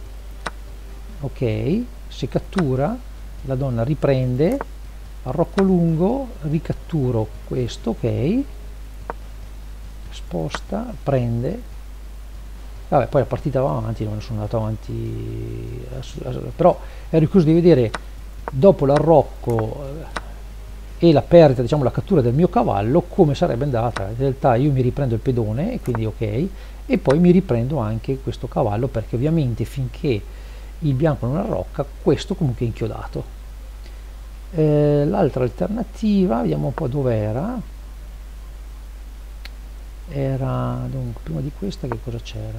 Speaker 1: Ok, se cattura la donna riprende, arrocco lungo, ricatturo questo, ok, sposta, prende, vabbè, poi la partita va avanti, non sono andato avanti, però ero curioso di vedere dopo l'arrocco e la perdita, diciamo la cattura del mio cavallo, come sarebbe andata. In realtà io mi riprendo il pedone e quindi ok, e poi mi riprendo anche questo cavallo, perché ovviamente finché il bianco non arrocca, questo comunque è inchiodato. L'altra alternativa, vediamo un po' dov'era. Era dunque, prima di questa che cosa c'era?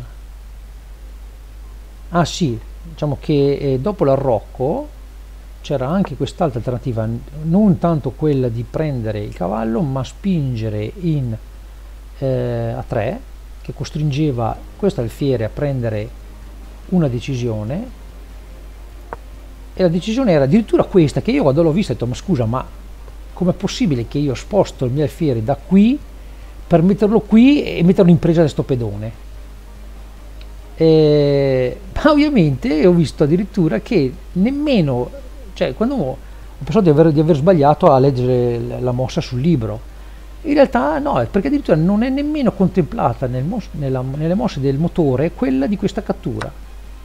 Speaker 1: Ah sì, diciamo che dopo l'arrocco c'era anche quest'altra alternativa, non tanto quella di prendere il cavallo, ma spingere in a 3, che costringeva questo alfiere a prendere una decisione, e la decisione era addirittura questa, che io quando l'ho vista ho detto ma scusa, ma com'è possibile che io sposto il mio alfiere da qui per metterlo qui e metterlo in presa da sto pedone? Ma ovviamente ho visto addirittura che nemmeno, cioè quando ho pensato di aver sbagliato a leggere la mossa sul libro, in realtà no, perché addirittura non è nemmeno contemplata nelle mosse del motore quella di questa cattura,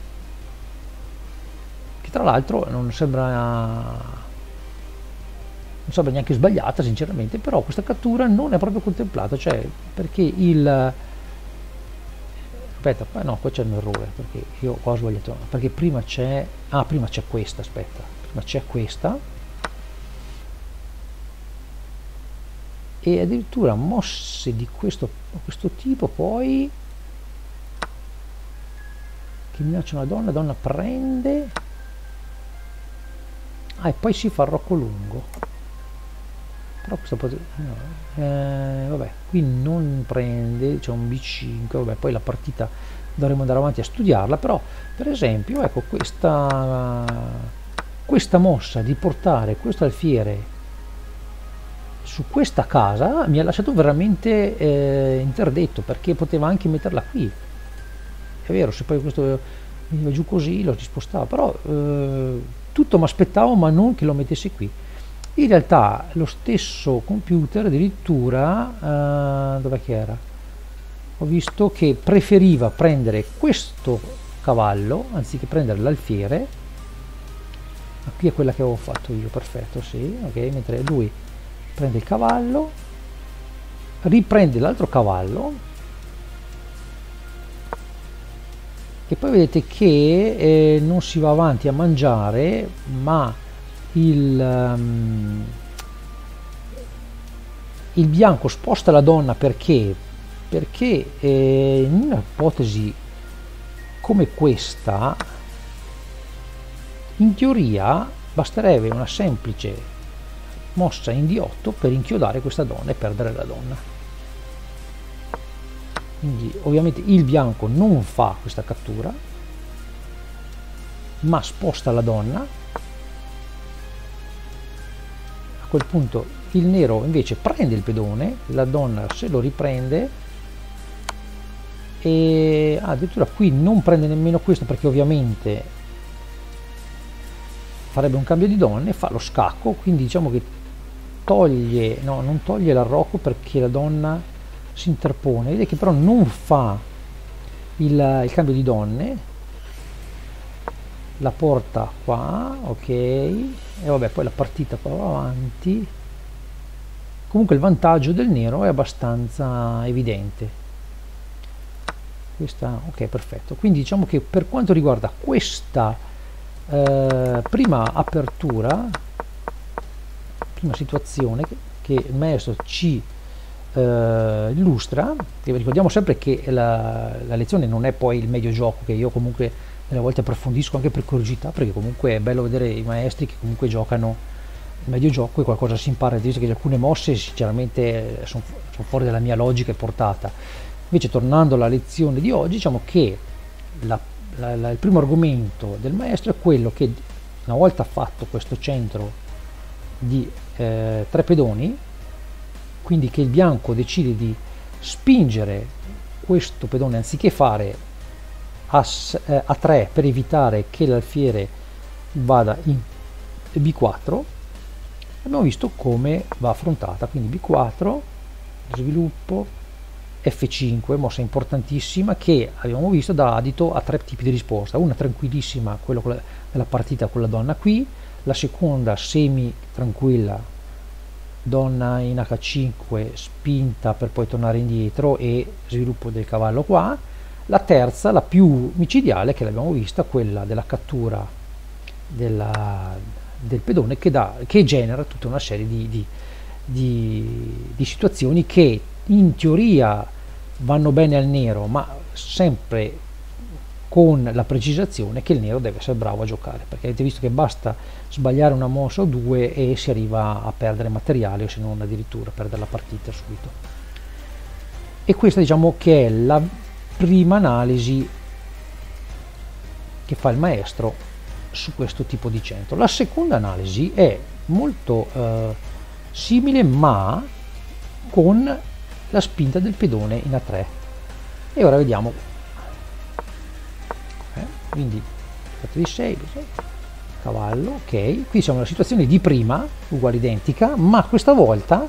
Speaker 1: che tra l'altro non sembra neanche sbagliata sinceramente, però questa cattura non è proprio contemplata, cioè perché aspetta, no, qua c'è un errore, perché io qua ho sbagliato, perché prima c'è questa, aspetta, prima c'è questa, e addirittura mosse di questo tipo poi che minacciano la donna prende, e poi si fa arrocco lungo, però questo vabbè, qui non prende, c'è un B5, vabbè, poi la partita dovremo andare avanti a studiarla, però per esempio ecco questa mossa di portare questo alfiere su questa casa mi ha lasciato veramente interdetto, perché poteva anche metterla qui, è vero, se poi questo veniva giù così lo rispostava, però tutto mi aspettavo, ma non che lo mettesse qui. In realtà lo stesso computer addirittura dov'è che era? Ho visto che preferiva prendere questo cavallo anziché prendere l'alfiere. Qui è quella che avevo fatto io, perfetto, sì, ok, mentre lui prende il cavallo, riprende l'altro cavallo, e poi vedete che non si va avanti a mangiare, ma il bianco sposta la donna perché in un'ipotesi come questa in teoria basterebbe una semplice mossa in D8 per inchiodare questa donna e perdere la donna. Quindi ovviamente il bianco non fa questa cattura, ma sposta la donna. A quel punto il nero invece prende il pedone, la donna se lo riprende e addirittura qui non prende nemmeno questo, perché ovviamente farebbe un cambio di donne, fa lo scacco, quindi diciamo che toglie, no, non toglie l'arrocco perché la donna si interpone, vede che però non fa il cambio di donne, la porta qua, ok, e vabbè, poi la partita qua va avanti. Comunque il vantaggio del nero è abbastanza evidente. Questa, ok, perfetto. Quindi diciamo che per quanto riguarda questa prima apertura, prima situazione che il maestro ci illustra, e ricordiamo sempre che la lezione non è poi il medio gioco, che io comunque delle volte approfondisco anche per curiosità, perché comunque è bello vedere i maestri che comunque giocano il medio gioco e qualcosa si impara, visto che alcune mosse sinceramente sono fuori dalla mia logica e portata. Invece tornando alla lezione di oggi, diciamo che il primo argomento del maestro è quello che una volta fatto questo centro di 3 pedoni, quindi che il bianco decide di spingere questo pedone anziché fare a 3 per evitare che l'alfiere vada in B4, abbiamo visto come va affrontata, quindi B4, sviluppo, F5, mossa importantissima che abbiamo visto dà adito a 3 tipi di risposta, una tranquillissima, quello della partita con la donna qui, la seconda semi tranquilla, donna in H5 spinta per poi tornare indietro e sviluppo del cavallo qua, la terza, la più micidiale, che l'abbiamo vista, quella della cattura del pedone, che genera tutta una serie di situazioni che in teoria vanno bene al nero, ma sempre con la precisazione che il nero deve essere bravo a giocare, perché avete visto che basta sbagliare una mossa o due e si arriva a perdere materiale, o se non addirittura perdere la partita subito. E questa diciamo che è la prima analisi che fa il maestro su questo tipo di centro. La seconda analisi è molto simile, ma con la spinta del pedone in A3, e ora vediamo. Quindi di 6, cavallo, ok, qui siamo nella situazione di prima, uguale identica, ma questa volta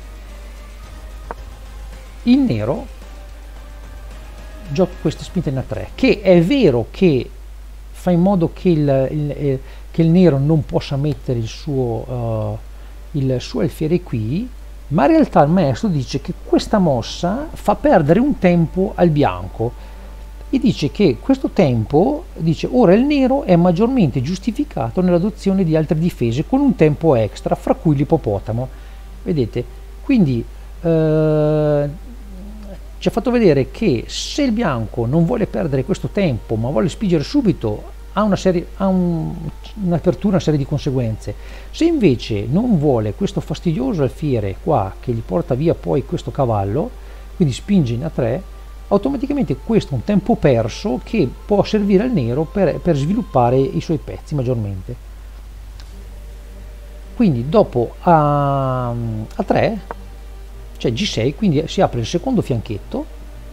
Speaker 1: il nero gioca questa spinta in A3, che è vero che fa in modo che il nero non possa mettere il suo alfiere qui, ma in realtà il maestro dice che questa mossa fa perdere un tempo al bianco e dice che questo tempo, dice, ora il nero è maggiormente giustificato nell'adozione di altre difese con un tempo extra, fra cui l'ippopotamo. Vedete? Quindi ci ha fatto vedere che se il bianco non vuole perdere questo tempo ma vuole spingere subito, ha un'apertura, una serie di conseguenze. Se invece non vuole questo fastidioso alfiere qua che gli porta via poi questo cavallo, quindi spinge in A3, automaticamente questo è un tempo perso che può servire al nero per sviluppare i suoi pezzi maggiormente. Quindi dopo A3 c'è G6, quindi si apre il secondo fianchetto.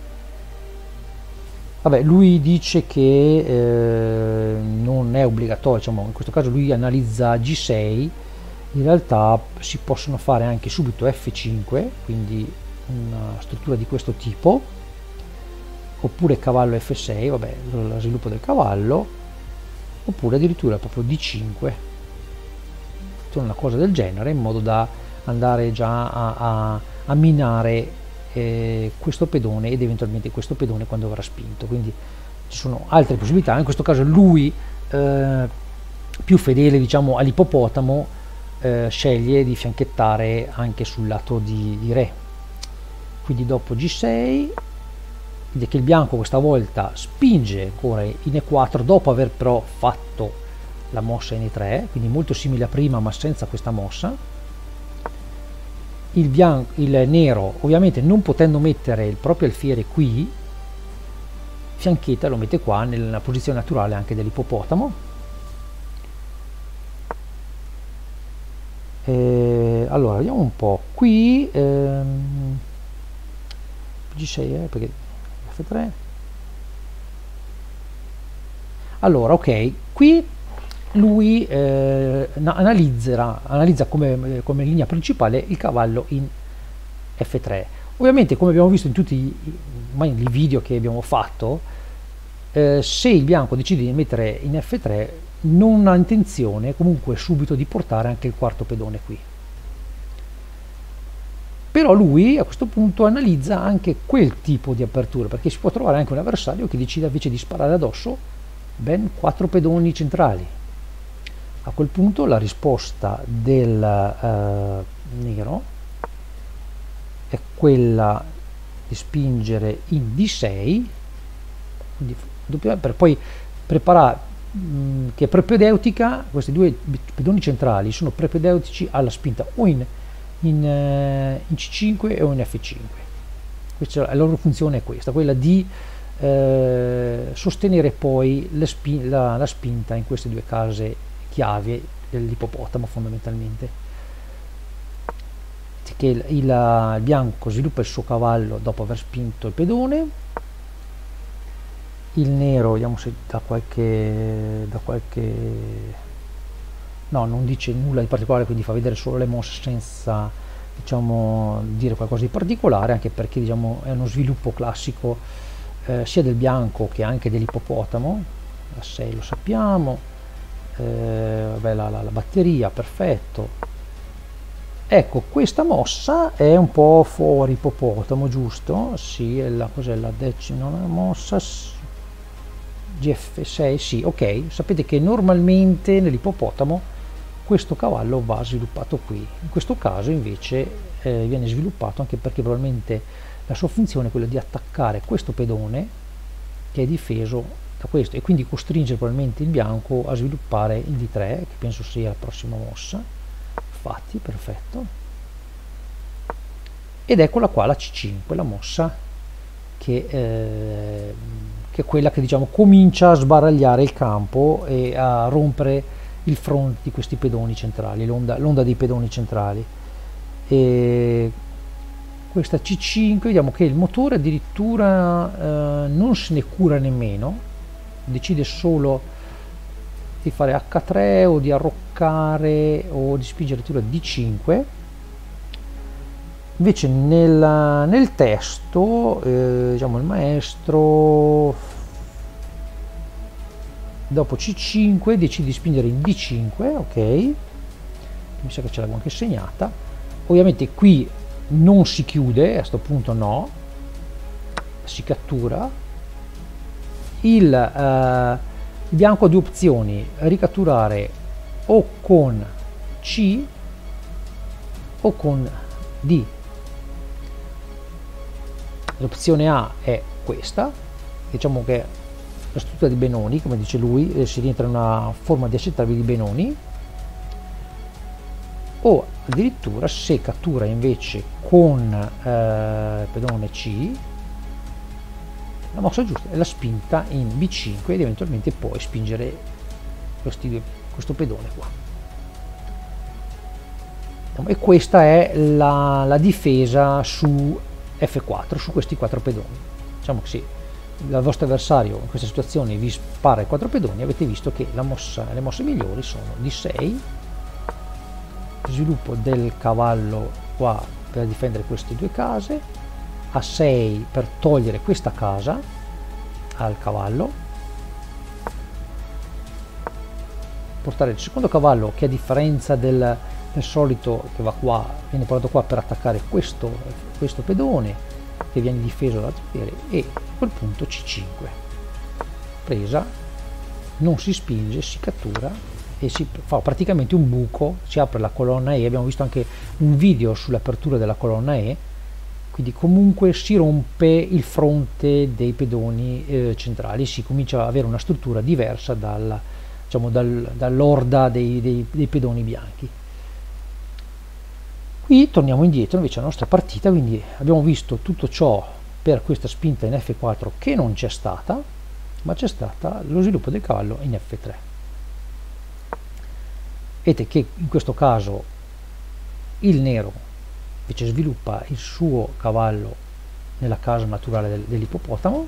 Speaker 1: Vabbè, lui dice che non è obbligatorio, diciamo, in questo caso lui analizza G6, in realtà si possono fare anche subito F5, quindi una struttura di questo tipo, oppure cavallo F6, vabbè, lo sviluppo del cavallo, oppure addirittura proprio D5, una cosa del genere, in modo da andare già a minare questo pedone ed eventualmente questo pedone quando verrà spinto. Quindi ci sono altre possibilità, in questo caso lui più fedele, diciamo, all'ippopotamo, sceglie di fianchettare anche sul lato di re. Quindi dopo G6 vede che il bianco questa volta spinge ancora in E4 dopo aver però fatto la mossa in E3, quindi molto simile a prima ma senza questa mossa. Il nero, ovviamente non potendo mettere il proprio alfiere qui, fianchetta lo mette qua nella posizione naturale anche dell'ippopotamo. Allora vediamo un po', qui G6 perché F3. Allora ok, qui lui analizza come linea principale il cavallo in F3. Ovviamente, come abbiamo visto in tutti i video che abbiamo fatto, se il bianco decide di mettere in F3 non ha intenzione comunque subito di portare anche il quarto pedone qui. Però lui a questo punto analizza anche quel tipo di apertura, perché si può trovare anche un avversario che decida invece di sparare addosso ben 4 pedoni centrali. A quel punto la risposta del nero è quella di spingere in D6, quindi per poi preparare, che è propedeutica. Questi due pedoni centrali sono propedeutici alla spinta o in C5 o in F5. Questa, la loro funzione è questa, quella di sostenere poi la spinta in queste due case chiave dell'ippopotamo, fondamentalmente, che il bianco sviluppa il suo cavallo dopo aver spinto il pedone. Il nero, vediamo se da qualche no, non dice nulla di particolare, quindi fa vedere solo le mosse senza, diciamo, dire qualcosa di particolare, anche perché, diciamo, è uno sviluppo classico sia del bianco che anche dell'ippopotamo. La 6 lo sappiamo. Vabbè, la batteria, perfetto. Ecco, questa mossa è un po' fuori ippopotamo, giusto? Sì, è cos'è la decima mossa? GF6, sì, ok. Sapete che normalmente nell'ippopotamo questo cavallo va sviluppato qui. In questo caso invece viene sviluppato anche perché probabilmente la sua funzione è quella di attaccare questo pedone che è difeso da questo, e quindi costringere probabilmente il bianco a sviluppare il D3, che penso sia la prossima mossa. Infatti, perfetto. Ed eccola qua la C5, la mossa che è quella che, diciamo, comincia a sbaragliare il campo e a rompere il fronte di questi pedoni centrali, l'onda dei pedoni centrali. E questa C5, vediamo che il motore addirittura non se ne cura nemmeno, decide solo di fare H3 o di arroccare o di spingere addirittura D5. Invece nel testo, diciamo, il maestro dopo C5 decide di spingere in D5, ok, mi sa che ce l'avevo anche segnata. Ovviamente qui non si chiude, a questo punto no, si cattura. Il bianco ha due opzioni: ricatturare o con C o con D. L'opzione A è questa, diciamo che la struttura di Benoni, come dice lui, si rientra in una forma di accettabile di Benoni, o addirittura se cattura invece con pedone C, la mossa giusta è la spinta in B5 ed eventualmente poi spingere questo pedone qua. E questa è la difesa su F4, su questi 4 pedoni. Diciamo che se il vostro avversario in questa situazione vi spara i 4 pedoni, avete visto che le mosse migliori sono D6, sviluppo del cavallo qua per difendere queste due case, A6 per togliere questa casa al cavallo, portare il secondo cavallo che, a differenza del solito che va qua, viene portato qua per attaccare questo pedone che viene difeso dall'alfiere, e a quel punto C5 presa, non si spinge, si cattura e si fa praticamente un buco, si apre la colonna E. Abbiamo visto anche un video sull'apertura della colonna E, quindi comunque si rompe il fronte dei pedoni centrali, si comincia ad avere una struttura diversa dal diciamo, dall'orda dei pedoni bianchi. Qui torniamo indietro invece alla nostra partita, quindi abbiamo visto tutto ciò per questa spinta in F4 che non c'è stata, ma c'è stata lo sviluppo del cavallo in F3. Vedete che in questo caso il nero invece sviluppa il suo cavallo nella casa naturale dell'ippopotamo,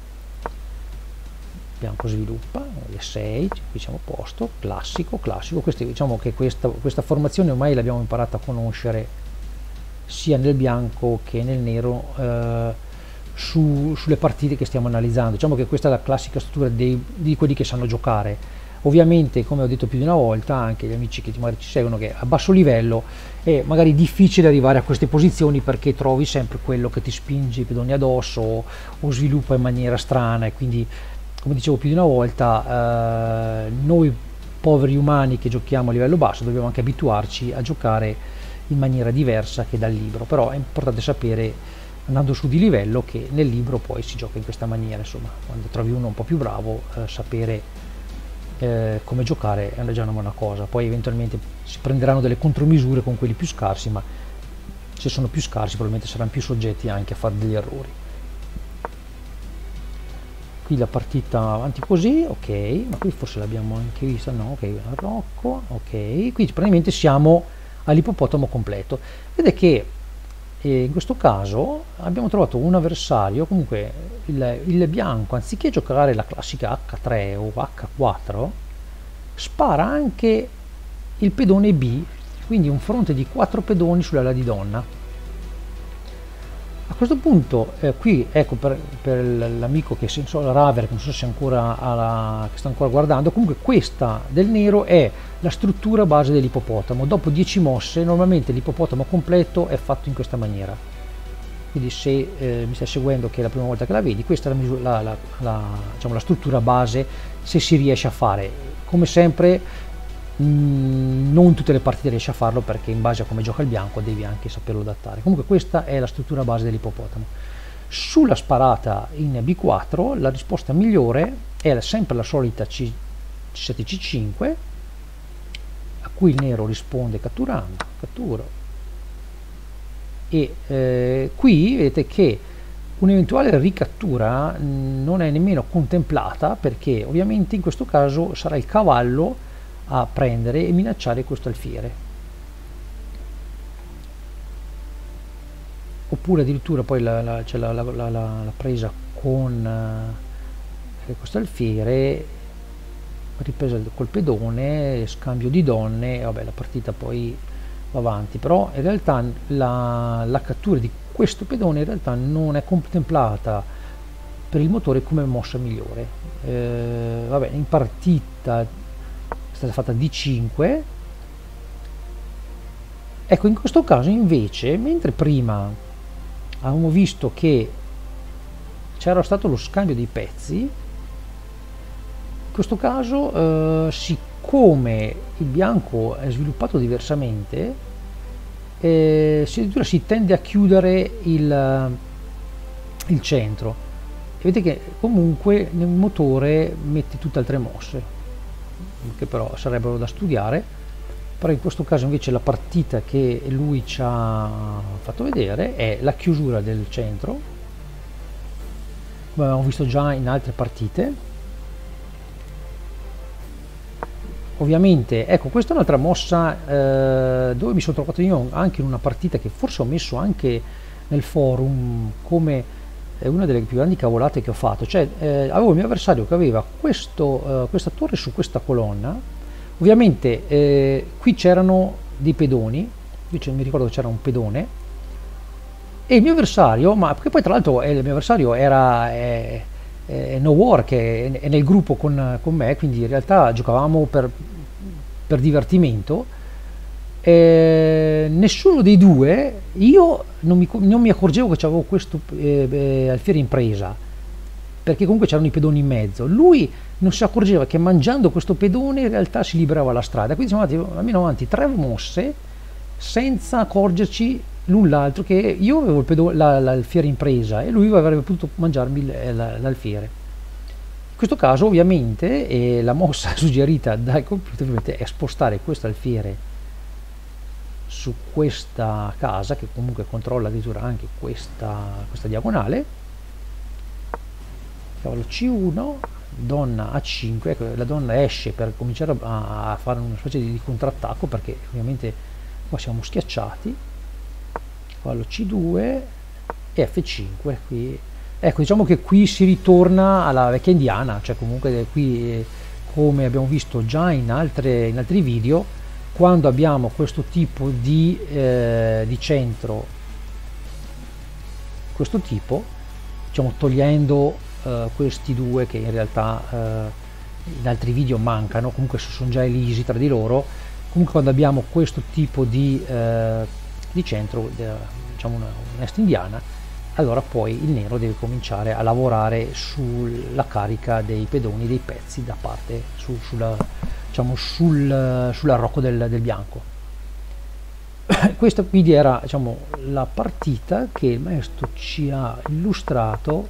Speaker 1: il bianco sviluppa le 6, qui siamo a posto, classico. Diciamo che questa formazione ormai l'abbiamo imparata a conoscere sia nel bianco che nel nero sulle partite che stiamo analizzando. Diciamo che questa è la classica struttura di quelli che sanno giocare. Ovviamente, come ho detto più di una volta, anche gli amici che magari ci seguono, che a basso livello è magari difficile arrivare a queste posizioni perché trovi sempre quello che ti spinge i pedoni addosso o sviluppa in maniera strana, e quindi, come dicevo più di una volta, noi poveri umani che giochiamo a livello basso dobbiamo anche abituarci a giocare in maniera diversa che dal libro. Però è importante sapere, andando su di livello, che nel libro poi si gioca in questa maniera. Insomma, quando trovi uno un po' più bravo, sapere come giocare è già una buona cosa. Poi eventualmente si prenderanno delle contromisure con quelli più scarsi, ma se sono più scarsi probabilmente saranno più soggetti anche a fare degli errori. Qui la partita avanti così, ok, ma qui forse l'abbiamo anche vista, no, ok, Rocco, ok, qui praticamente siamo all'ippopotamo completo. Vedete che in questo caso abbiamo trovato un avversario, comunque il bianco, anziché giocare la classica H3 o H4, spara anche il pedone B, quindi un fronte di 4 pedoni sull'ala di donna. A questo punto qui, ecco, per l'amico che Raver, che non so se ancora che sta ancora guardando, comunque questa del nero è la struttura base dell'ippopotamo. Dopo 10 mosse normalmente l'ippopotamo completo è fatto in questa maniera. Quindi se mi stai seguendo, che è la prima volta che la vedi, questa è diciamo, la struttura base, se si riesce a fare. Come sempre non tutte le partite riesci a farlo, perché in base a come gioca il bianco devi anche saperlo adattare. Comunque questa è la struttura base dell'ippopotamo. Sulla sparata in B4 la risposta migliore è sempre la solita C7 C5, a cui il nero risponde catturando, catturo, e qui vedete che un'eventuale ricattura non è nemmeno contemplata, perché ovviamente in questo caso sarà il cavallo a prendere e minacciare questo alfiere, oppure addirittura poi c'è la presa con questo alfiere, ripresa col pedone, scambio di donne, e vabbè, la partita poi va avanti. Però in realtà la cattura di questo pedone in realtà non è contemplata per il motore come mossa migliore. Vabbè, in partita è stata fatta D5. Ecco, in questo caso invece, mentre prima avevamo visto che c'era stato lo scambio dei pezzi, in questo caso siccome il bianco è sviluppato diversamente, addirittura si tende a chiudere il centro, e vedete che comunque nel motore mette tutt'altre mosse che però sarebbero da studiare. Però in questo caso invece la partita che lui ci ha fatto vedere è la chiusura del centro, come abbiamo visto già in altre partite. Ovviamente, ecco, questa è un'altra mossa dove mi sono trovato io anche in una partita che forse ho messo anche nel forum come una delle più grandi cavolate che ho fatto. Cioè avevo il mio avversario che aveva questa torre su questa colonna. Ovviamente qui c'erano dei pedoni, io mi ricordo che c'era un pedone, e il mio avversario, ma perché poi tra l'altro il mio avversario era No War, che è nel gruppo con me, quindi in realtà giocavamo per divertimento. Nessuno dei due, io non mi accorgevo che avevo questo alfiere in presa, perché comunque c'erano i pedoni in mezzo. Lui non si accorgeva che mangiando questo pedone in realtà si liberava la strada, quindi siamo andati almeno avanti 3 mosse senza accorgerci l'un l'altro che io avevo l'alfiere in presa e lui avrebbe potuto mangiarmi l'alfiere. questo caso ovviamente la mossa suggerita dal computer ovviamente è spostare questo alfiere su questa casa, che comunque controlla addirittura anche questa diagonale, cavallo C1, donna A5, ecco, la donna esce per cominciare a fare una specie di contrattacco, perché ovviamente qua siamo schiacciati, cavallo C2 e F5, qui ecco, diciamo che qui si ritorna alla vecchia indiana, cioè comunque qui come abbiamo visto già in altri video, quando abbiamo questo tipo di centro, questo tipo, diciamo togliendo questi due che in realtà in altri video mancano, comunque sono già elisi tra di loro, comunque quando abbiamo questo tipo di centro, diciamo un'est indiana, allora poi il nero deve cominciare a lavorare sulla carica dei pedoni, dei pezzi da parte diciamo sull'arrocco del bianco. Questa quindi era, diciamo, la partita che il maestro ci ha illustrato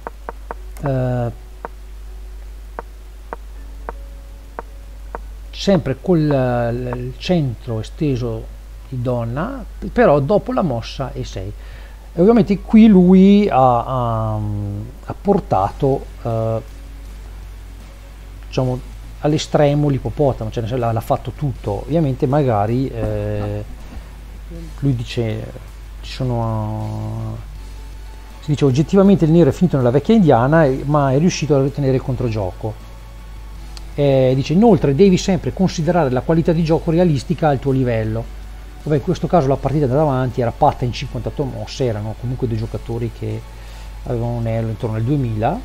Speaker 1: sempre con il centro esteso di donna, però dopo la mossa E6. E ovviamente qui lui ha portato diciamo all'estremo l'ippopotamo, cioè l'ha fatto tutto. Ovviamente magari lui dice si dice oggettivamente il nero è finito nella vecchia indiana, ma è riuscito a ottenere il controgioco. Dice inoltre devi sempre considerare la qualità di gioco realistica al tuo livello. Vabbè, in questo caso la partita andava avanti, era fatta in 58 mosse, erano comunque dei giocatori che avevano un elo intorno al 2000,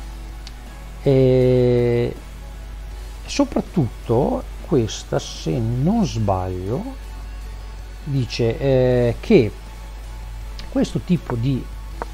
Speaker 1: e soprattutto questa, se non sbaglio, dice che questo tipo di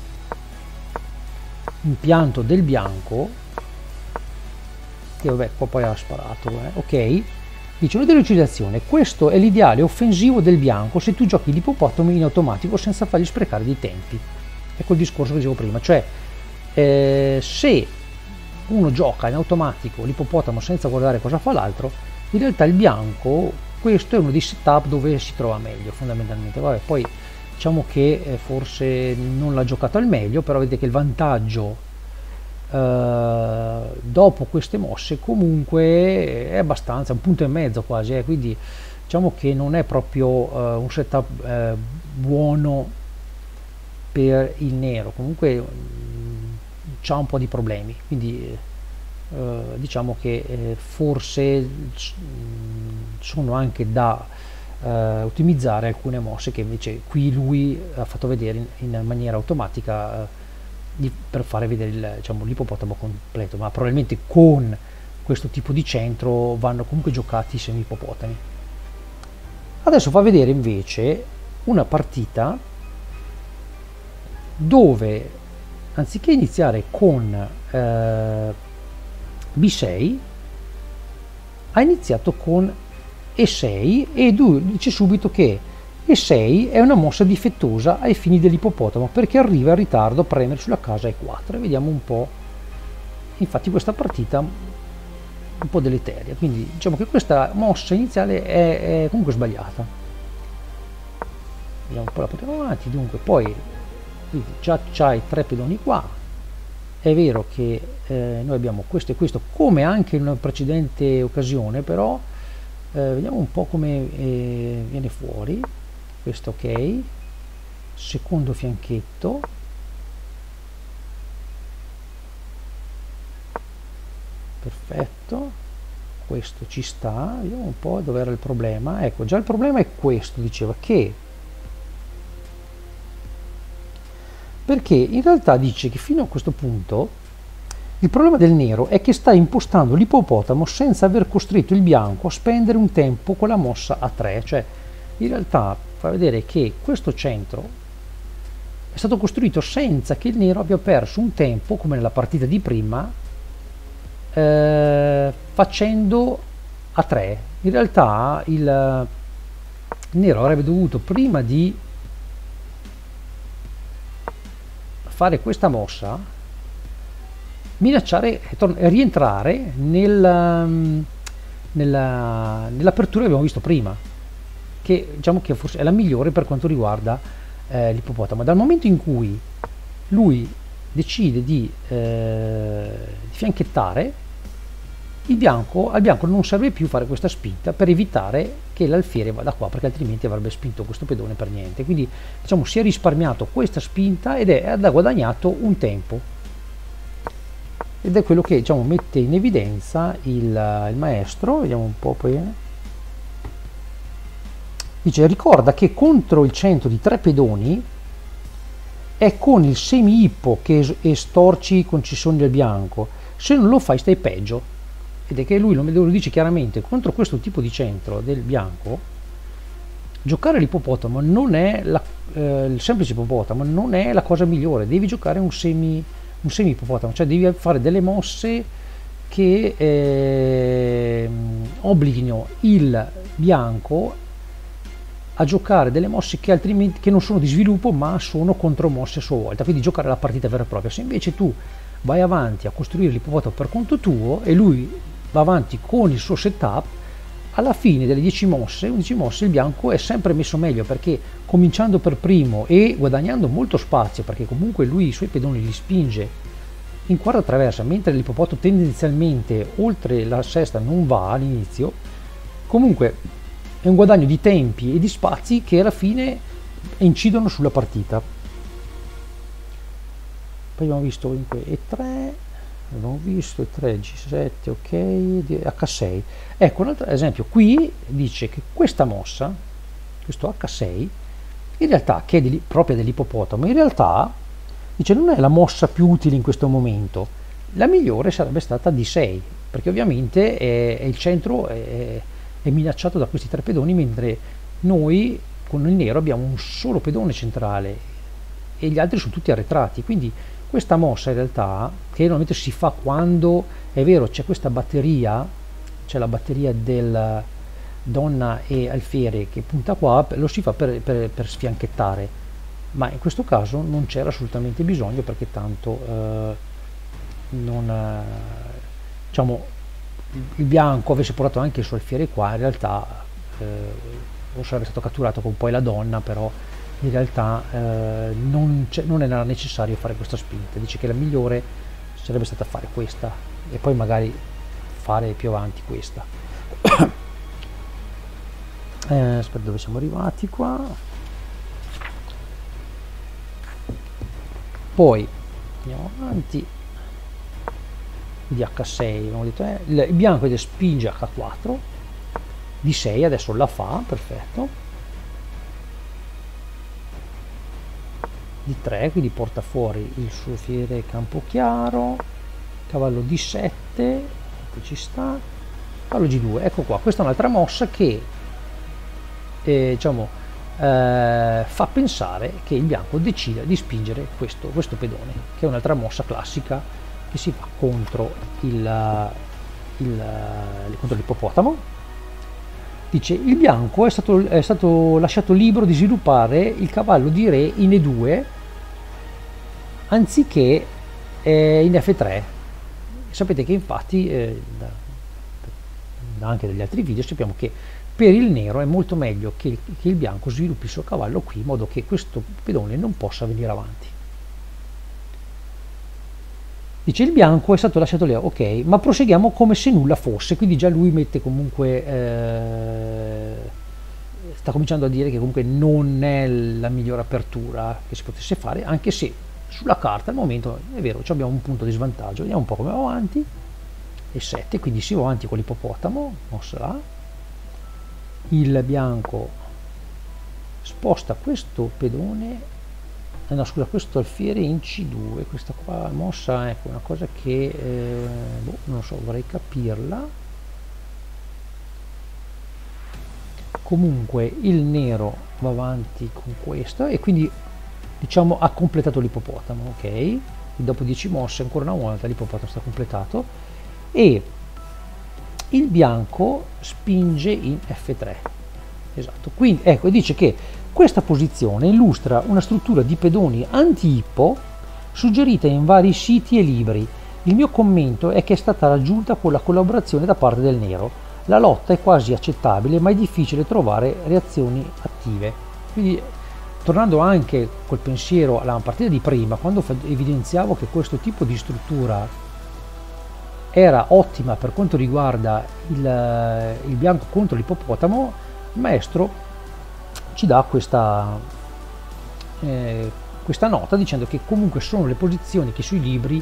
Speaker 1: impianto del bianco, che vabbè qua poi ha sparato, ok, dice una delucidazione: questo è l'ideale offensivo del bianco se tu giochi l'ippopotamo in automatico senza fargli sprecare dei tempi. Ecco il discorso che dicevo prima, cioè se uno gioca in automatico l'ippopotamo senza guardare cosa fa l'altro, in realtà il bianco, questo è uno dei setup dove si trova meglio fondamentalmente. Vabbè, poi diciamo che forse non l'ha giocato al meglio, però vedete che il vantaggio dopo queste mosse comunque è abbastanza, un punto e mezzo quasi, quindi diciamo che non è proprio un setup buono per il nero, comunque c'ha un po' di problemi, quindi diciamo che forse sono anche da ottimizzare alcune mosse che invece qui lui ha fatto vedere in maniera automatica per fare vedere diciamo, l'ippopotamo completo, ma probabilmente con questo tipo di centro vanno comunque giocati i semi ippopotami. Adesso fa vedere invece una partita dove anziché iniziare con B6 ha iniziato con E6 e dice subito che E6 è una mossa difettosa ai fini dell'ippopotamo perché arriva in ritardo a premere sulla casa E4, e vediamo un po'. Infatti questa partita un po' deleteria, quindi diciamo che questa mossa iniziale è comunque sbagliata. Vediamo un po' la portiamo avanti. Dunque poi già c'hai 3 pedoni qua, è vero che noi abbiamo questo e questo come anche in una precedente occasione, però vediamo un po' come viene fuori. Questo ok, secondo fianchetto, perfetto, questo ci sta. Vediamo un po' dove era il problema. Ecco, già il problema è questo, diceva che perché in realtà dice che fino a questo punto il problema del nero è che sta impostando l'ippopotamo senza aver costretto il bianco a spendere un tempo con la mossa A3, cioè in realtà fa vedere che questo centro è stato costruito senza che il nero abbia perso un tempo, come nella partita di prima, facendo A3. In realtà il nero avrebbe dovuto, prima di fare questa mossa, minacciare rientrare nell'apertura che abbiamo visto prima, che diciamo che forse è la migliore per quanto riguarda l'ippopotamo. Dal momento in cui lui decide di fianchettare, al bianco non serve più fare questa spinta per evitare che l'alfiere vada qua, perché altrimenti avrebbe spinto questo pedone per niente. Quindi diciamo si è risparmiato questa spinta ed ha guadagnato un tempo, ed è quello che diciamo mette in evidenza il maestro. Vediamo un po'. Poi dice: ricorda che contro il centro di 3 pedoni è con il semi ippo che estorci i concessioni del bianco, se non lo fai stai peggio. Ed è che lui lo dice chiaramente: contro questo tipo di centro del bianco giocare l'ippopotamo non è il semplice ippopotamo non è la cosa migliore, devi giocare un semi ippopotamo, cioè devi fare delle mosse che obblighino il bianco a giocare delle mosse che altrimenti non sono di sviluppo ma sono contromosse a sua volta, quindi giocare la partita vera e propria. Se invece tu vai avanti a costruire l'ippopotamo per conto tuo e lui va avanti con il suo setup, alla fine delle 10 mosse, 11 mosse, il bianco è sempre messo meglio, perché cominciando per primo e guadagnando molto spazio, perché comunque lui i suoi pedoni li spinge in quarta traversa, mentre l'ippopotamo tendenzialmente oltre la sesta non va all'inizio, comunque è un guadagno di tempi e di spazi che alla fine incidono sulla partita. Poi abbiamo visto comunque E3, abbiamo visto E3, G7, ok, H6. Ecco un altro esempio, qui dice che questa mossa, questo H6, in realtà, che è propria dell'ippopotamo, in realtà dice non è la mossa più utile in questo momento, la migliore sarebbe stata D6, perché ovviamente il centro è minacciato da questi 3 pedoni, mentre noi con il nero abbiamo un solo pedone centrale e gli altri sono tutti arretrati. Quindi questa mossa in realtà, che normalmente si fa quando è vero c'è questa batteria, c'è la batteria del donna e alfiere che punta qua, lo si fa per sfianchettare, ma in questo caso non c'era assolutamente bisogno, perché tanto diciamo il bianco avesse portato anche il suo alfiere qua, in realtà o sarebbe stato catturato con poi la donna, però in realtà non era necessario fare questa spinta. Dice che la migliore sarebbe stata fare questa e poi magari fare più avanti questa. Aspetta, dove siamo arrivati qua? Poi andiamo avanti di H6, abbiamo detto, il bianco spinge H4, D6 adesso la fa, perfetto, D3, quindi porta fuori il suo fiere campo chiaro, cavallo D7, che ci sta, cavallo G2, ecco qua, questa è un'altra mossa che diciamo fa pensare che il bianco decida di spingere questo pedone, che è un'altra mossa classica che si fa contro contro l'ippopotamo. Dice il bianco è stato lasciato libero di sviluppare il cavallo di re in E2 anziché in F3. Sapete che infatti anche dagli altri video sappiamo che per il nero è molto meglio che il bianco sviluppi il suo cavallo qui, in modo che questo pedone non possa venire avanti. Dice il bianco è stato lasciato lì, ok, ma proseguiamo come se nulla fosse, quindi già lui mette comunque, sta cominciando a dire che comunque non è la migliore apertura che si potesse fare, anche se sulla carta al momento è vero, abbiamo un punto di svantaggio. Vediamo un po' come va avanti. E 7, quindi si va avanti con l'ippopotamo, mossa là. Il bianco sposta questo pedone, no scusa, questo alfiere in C2, questa qua mossa, ecco, una cosa che non so, vorrei capirla. Comunque il nero va avanti con questo e quindi diciamo ha completato l'ippopotamo, ok, e dopo 10 mosse ancora una volta l'ippopotamo sta completato e il bianco spinge in F3, esatto. Quindi ecco, dice che questa posizione illustra una struttura di pedoni anti-ippo suggerita in vari siti e libri, Il mio commento è che è stata raggiunta con la collaborazione da parte del nero. La lotta è quasi accettabile, ma è difficile trovare reazioni attive. Quindi, tornando anche col pensiero alla partita di prima, quando evidenziavo che questo tipo di struttura era ottima per quanto riguarda il bianco contro l'ippopotamo, il maestro ci dà questa nota dicendo che comunque sono le posizioni che sui libri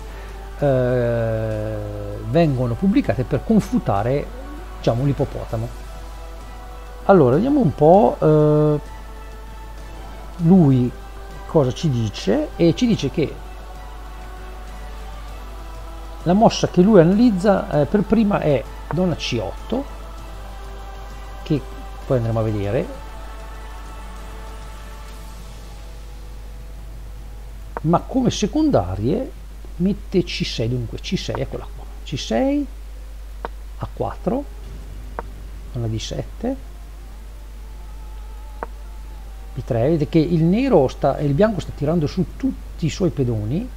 Speaker 1: vengono pubblicate per confutare, diciamo, l'ippopotamo. Allora vediamo un po' lui cosa ci dice, e ci dice che la mossa che lui analizza per prima è donna C8, che poi andremo a vedere, ma come secondarie mette C6, dunque C6, eccola qua, C6, A4, donna D7, B3, vedete che il nero il bianco sta tirando su tutti i suoi pedoni,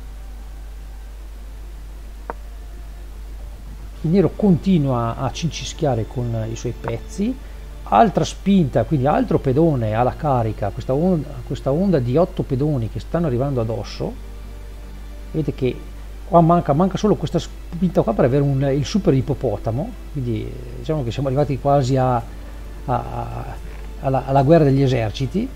Speaker 1: il nero continua a cincischiare con i suoi pezzi, altra spinta, quindi altro pedone alla carica, questa onda di 8 pedoni che stanno arrivando addosso. Vedete che qua manca solo questa spinta qua per avere il super ippopotamo, quindi diciamo che siamo arrivati quasi alla guerra degli eserciti.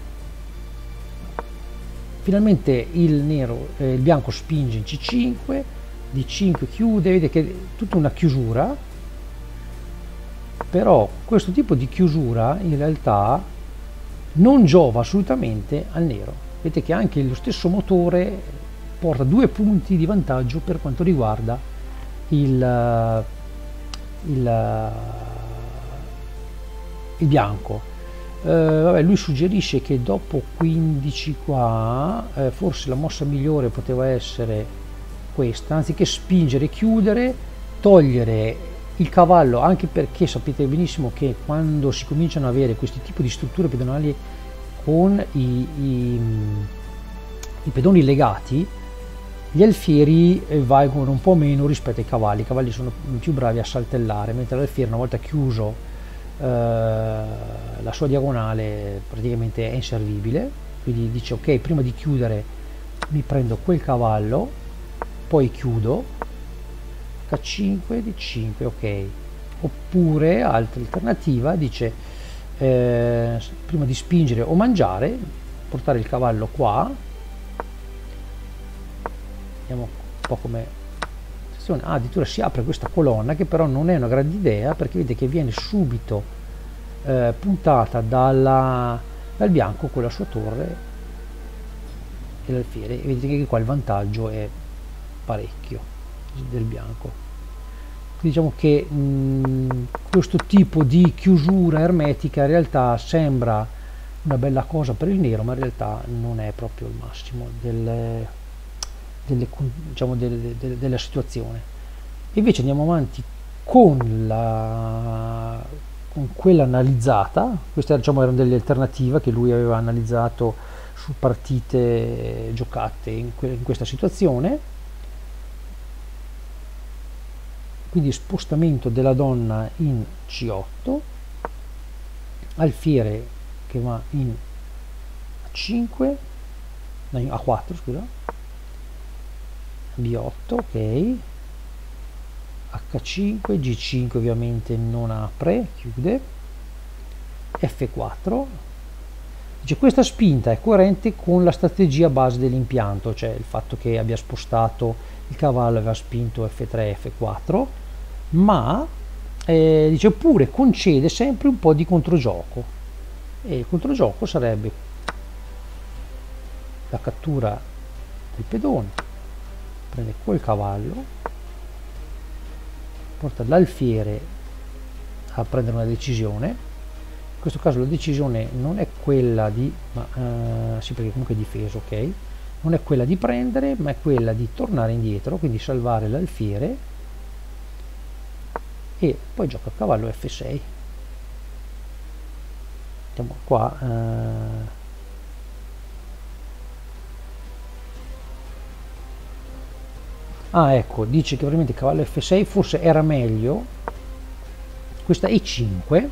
Speaker 1: Finalmente il bianco spinge in C5, D5 chiude, vedete che è tutta una chiusura, però questo tipo di chiusura in realtà non giova assolutamente al nero. Vedete che anche lo stesso motore porta 2 punti di vantaggio per quanto riguarda il bianco. Vabbè, lui suggerisce che dopo 15 qua forse la mossa migliore poteva essere questa, anziché spingere e chiudere, togliere il cavallo, anche perché sapete benissimo che quando si cominciano ad avere questi tipi di strutture pedonali con i pedoni legati, gli alfieri valgono un po' meno rispetto ai cavalli. I cavalli sono più bravi a saltellare, mentre l'alfiere, una volta chiuso la sua diagonale, praticamente è inservibile. Quindi dice ok, prima di chiudere mi prendo quel cavallo, poi chiudo, H5, D5, ok. Oppure altra alternativa dice prima di spingere o mangiare, portare il cavallo qua, vediamo un po' come addirittura si apre questa colonna, che però non è una grande idea, perché vedete che viene subito puntata dal bianco con la sua torre e l'alfiere. Vedete che qua il vantaggio è parecchio del bianco. Quindi diciamo che questo tipo di chiusura ermetica in realtà sembra una bella cosa per il nero, ma in realtà non è proprio il massimo della situazione. Invece andiamo avanti con quella analizzata. Queste, diciamo, erano delle alternative che lui aveva analizzato su partite giocate in questa situazione. Quindi spostamento della donna in C8, alfiere che va in A5, no, in A4, scusa, B8, ok, H5, G5 ovviamente non apre, chiude, F4. Dice, questa spinta è coerente con la strategia base dell'impianto, cioè il fatto che abbia spostato il cavallo, aveva spinto F3, F4, ma dice oppure concede sempre un po' di controgioco, e il controgioco sarebbe la cattura del pedone, prende quel cavallo, porta l'alfiere a prendere una decisione. In questo caso la decisione non è quella di, sì, perché comunque è difeso, ok, non è quella di prendere, ma è quella di tornare indietro, quindi salvare l'alfiere, e poi gioca a cavallo F6. Andiamo qua, Ah, ecco, dice che probabilmente cavallo F6 forse era meglio questa E5.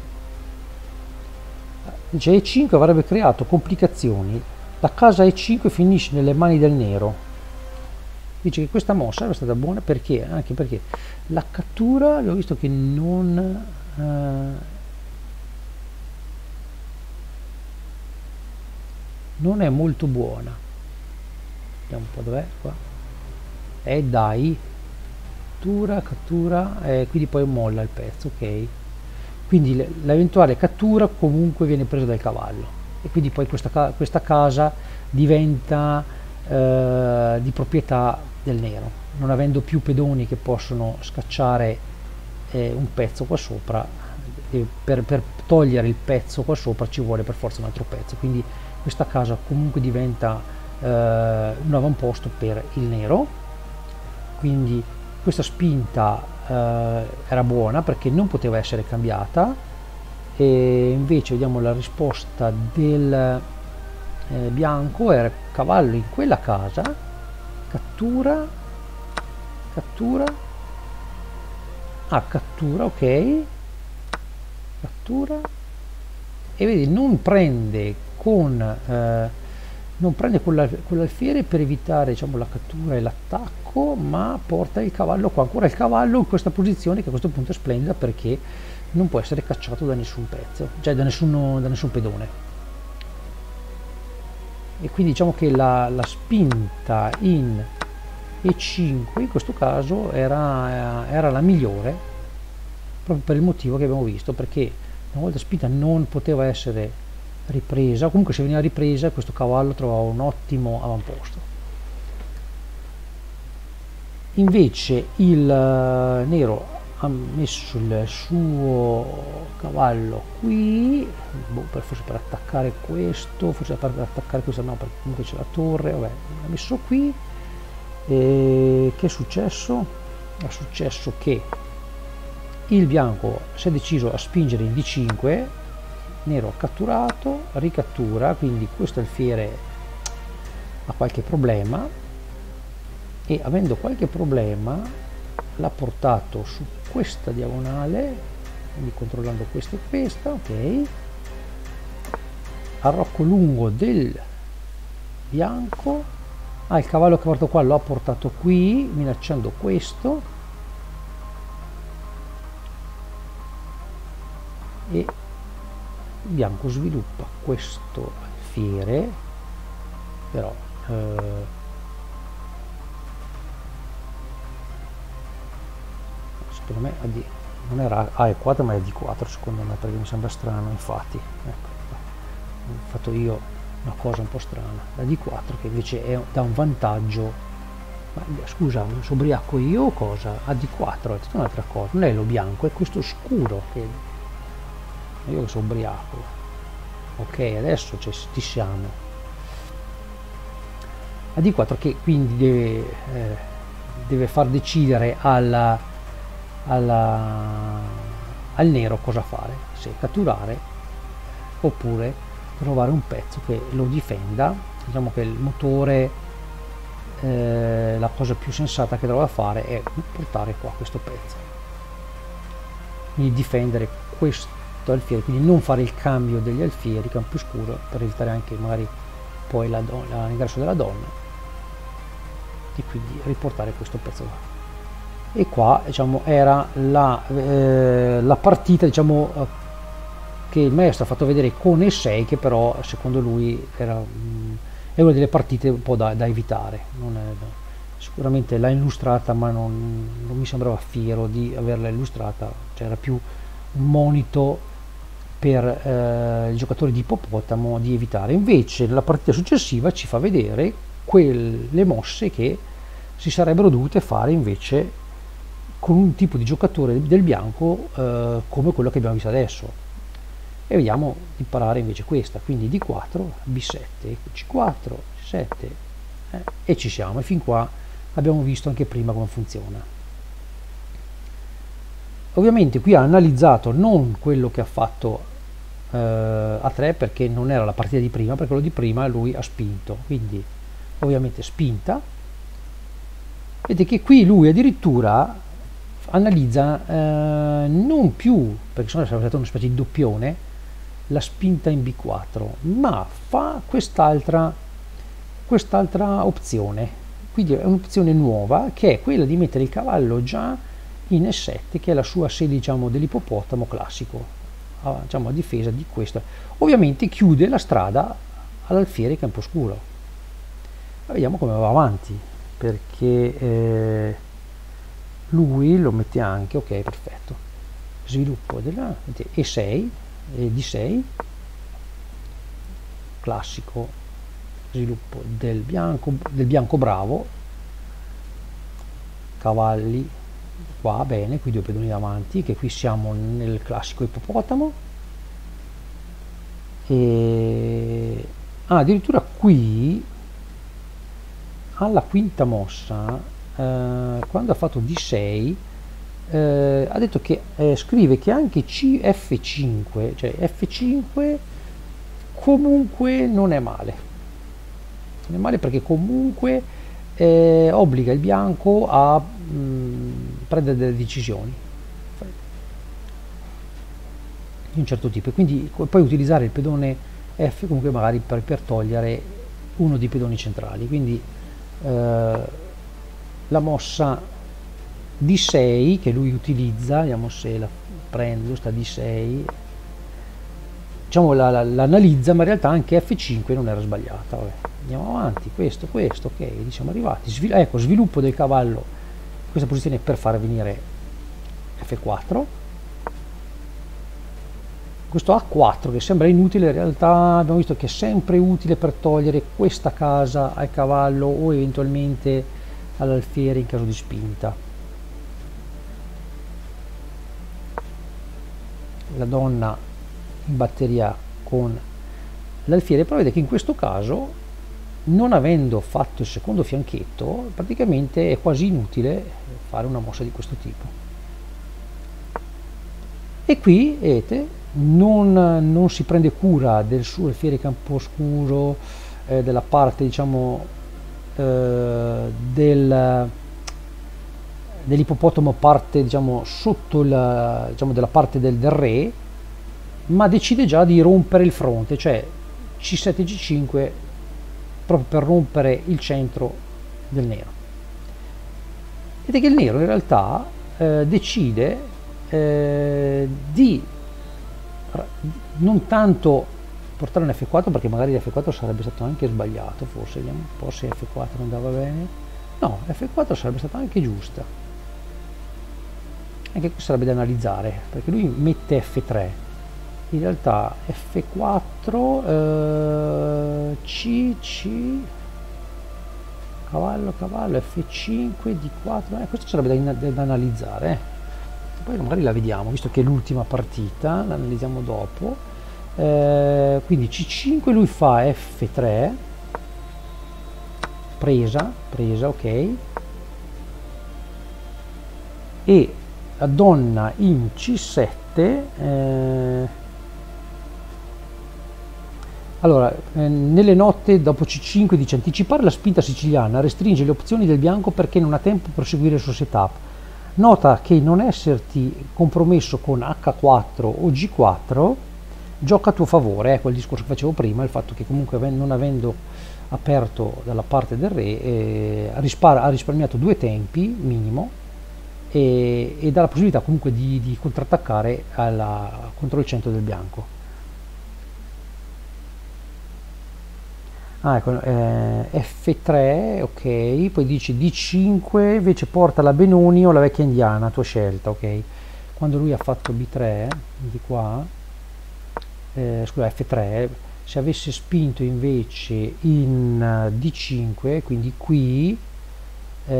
Speaker 1: Dice E5 avrebbe creato complicazioni, la casa E5 finisce nelle mani del nero. Dice che questa mossa era stata buona perché, anche perché la cattura, l'ho visto che non è molto buona. Vediamo un po' dov'è qua. Dai, cattura, quindi poi molla il pezzo, ok. Quindi l'eventuale cattura comunque viene presa dal cavallo e quindi poi questa casa diventa di proprietà del nero, non avendo più pedoni che possono scacciare un pezzo qua sopra. Per togliere il pezzo qua sopra ci vuole per forza un altro pezzo, quindi questa casa comunque diventa un avamposto per il nero. Quindi questa spinta era buona perché non poteva essere cambiata, e invece vediamo la risposta del bianco era cavallo in quella casa, cattura, cattura, ok, cattura, e vedi non prende con l'alfiere per evitare, diciamo, la cattura e l'attacco, ma porta il cavallo qua, ancora il cavallo in questa posizione che a questo punto è splendida perché non può essere cacciato da nessun pezzo, cioè da nessun pedone. E quindi diciamo che la spinta in E5 in questo caso era la migliore, proprio per il motivo che abbiamo visto, perché una volta spinta non poteva essere ripresa, comunque se veniva ripresa questo cavallo trovava un ottimo avamposto. Invece il nero ha messo il suo cavallo qui, forse per attaccare questo, forse per attaccare questo no, perché comunque c'è la torre, vabbè, l'ha messo qui. E che è successo? È successo che il bianco si è deciso a spingere in D5, nero ha catturato, ricattura, quindi questo alfiere ha qualche problema, e avendo qualche problema l'ha portato su questa diagonale, quindi controllando questa e questa, ok, arrocco lungo del bianco, il cavallo che ha portato qua lo ha portato qui minacciando questo, e il bianco sviluppa questo alfiere, però secondo me non era E4 ma è D4 secondo me, perché mi sembra strano, infatti ecco, ho fatto io una cosa un po' strana, la D4 che invece dà un vantaggio. Ma scusa, mi sono ubriaco io o cosa? A D4 è tutta un'altra cosa, non è lo bianco, è questo scuro che io che sono ubriaco. Ok, adesso ci siamo. A D4 che quindi deve far decidere al nero cosa fare, se catturare oppure trovare un pezzo che lo difenda. Diciamo che il motore, la cosa più sensata che dovrà fare è portare qua questo pezzo, quindi difendere questo alfiere, quindi non fare il cambio degli alfieri, campo scuro, per evitare anche magari poi l'ingresso della donna, e quindi riportare questo pezzo qua. E qua diciamo era la partita, diciamo, che il maestro ha fatto vedere con E6, che però secondo lui è una delle partite un po' da evitare. Sicuramente l'ha illustrata, ma non mi sembrava fiero di averla illustrata, cioè era più un monito per i giocatori di ippopotamo di evitare. Invece la partita successiva ci fa vedere quelle mosse che si sarebbero dovute fare invece con un tipo di giocatore del bianco come quello che abbiamo visto adesso, e vediamo di imparare invece questa, quindi D4, B7, C4, C7, e ci siamo, e fin qua abbiamo visto anche prima come funziona. Ovviamente qui ha analizzato non quello che ha fatto a 3, perché non era la partita di prima, perché quello di prima lui ha spinto, quindi ovviamente spinta, Vedete che qui lui addirittura analizza non più, perché sennò sarebbe stata una specie di doppione, la spinta in B4, ma fa quest'altra opzione. Quindi è un'opzione nuova, che è quella di mettere il cavallo già in E7, che è la sua sede, diciamo, dell'ippopotamo classico, diciamo, a difesa di questo. Ovviamente chiude la strada all'alfiere Camposcuro. Ma vediamo come va avanti, perché lui lo mette anche, ok, perfetto. Sviluppo della E6, D6, classico sviluppo del bianco bravo, cavalli qua, bene, qui due pedoni davanti, che qui siamo nel classico ippopotamo, e addirittura qui alla quinta mossa, quando ha fatto D6, ha detto che scrive che anche F5, cioè F5 comunque non è male. Non è male perché comunque obbliga il bianco a prendere delle decisioni di un certo tipo, e quindi poi utilizzare il pedone F comunque magari per togliere uno dei pedoni centrali. Quindi la mossa D6 che lui utilizza, vediamo se la prendo, sta D6, diciamo l'analizza, ma in realtà anche F5 non era sbagliata. Vabbè, andiamo avanti, questo, ok, siamo arrivati. Ecco, sviluppo del cavallo in questa posizione per far venire F4. Questo A4 che sembra inutile, in realtà abbiamo visto che è sempre utile per togliere questa casa al cavallo o eventualmente all'alfiere in caso di spinta. La donna in batteria con l'alfiere, però vedete che in questo caso, non avendo fatto il secondo fianchetto, praticamente è quasi inutile fare una mossa di questo tipo. E qui vedete non si prende cura del suo alfiere Camposcuro, della parte, diciamo, dell'ippopotamo, parte, diciamo, sotto diciamo, della parte del re, ma decide già di rompere il fronte, cioè C7 G5, proprio per rompere il centro del nero. Vedete che il nero in realtà decide di non tanto portare un F4, perché magari l'F4 sarebbe stato anche sbagliato, forse, vediamo un po' se F4 non andava bene. No, F4 sarebbe stata anche giusta. Anche questo sarebbe da analizzare, perché lui mette F3. In realtà F4, C, cavallo, F5, D4, questo sarebbe da analizzare. Poi magari la vediamo, visto che è l'ultima partita, la analizziamo dopo. Quindi C5 lui fa F3, presa, ok, e la donna in C7. Allora, nelle note dopo C5 dice: anticipare la spinta siciliana restringe le opzioni del bianco perché non ha tempo per seguire il suo setup. Nota che non esserti compromesso con H4 o G4 gioca a tuo favore, quel discorso che facevo prima, il fatto che comunque non avendo aperto dalla parte del re ha risparmiato due tempi minimo e dà la possibilità comunque di contrattaccare contro il centro del bianco. Ecco, F3, ok, poi dice D5, invece porta la Benoni o la vecchia indiana, tua scelta, ok. Quando lui ha fatto B3, di qua, scusa, F3, se avesse spinto invece in D5, quindi qui, il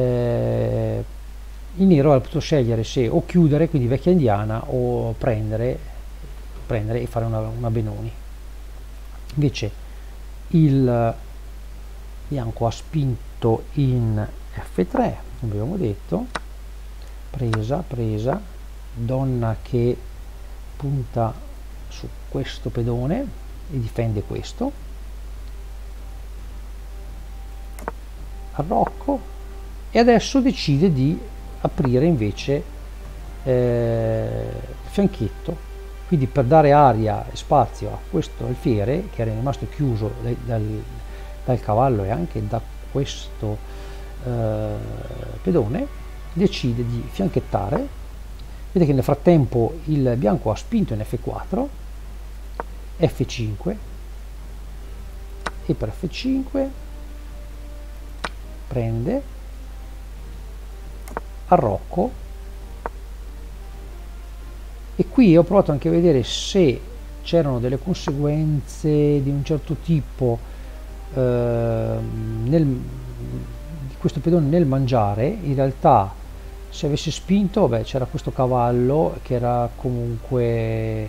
Speaker 1: nero ha potuto scegliere se o chiudere, quindi vecchia indiana, o prendere e fare una Benoni. Invece il bianco ha spinto in F3, come abbiamo detto, presa, donna che punta su questo pedone e difende questo, arrocco, e adesso decide di aprire invece il fianchetto, quindi per dare aria e spazio a questo alfiere che era rimasto chiuso dal cavallo e anche da questo pedone, decide di fianchettare. Vedete che nel frattempo il bianco ha spinto in F4, F5 e per F5 prende, arrocco, e qui ho provato anche a vedere se c'erano delle conseguenze di un certo tipo di questo pedone nel mangiare. In realtà se avesse spinto, vabbè, c'era questo cavallo che era comunque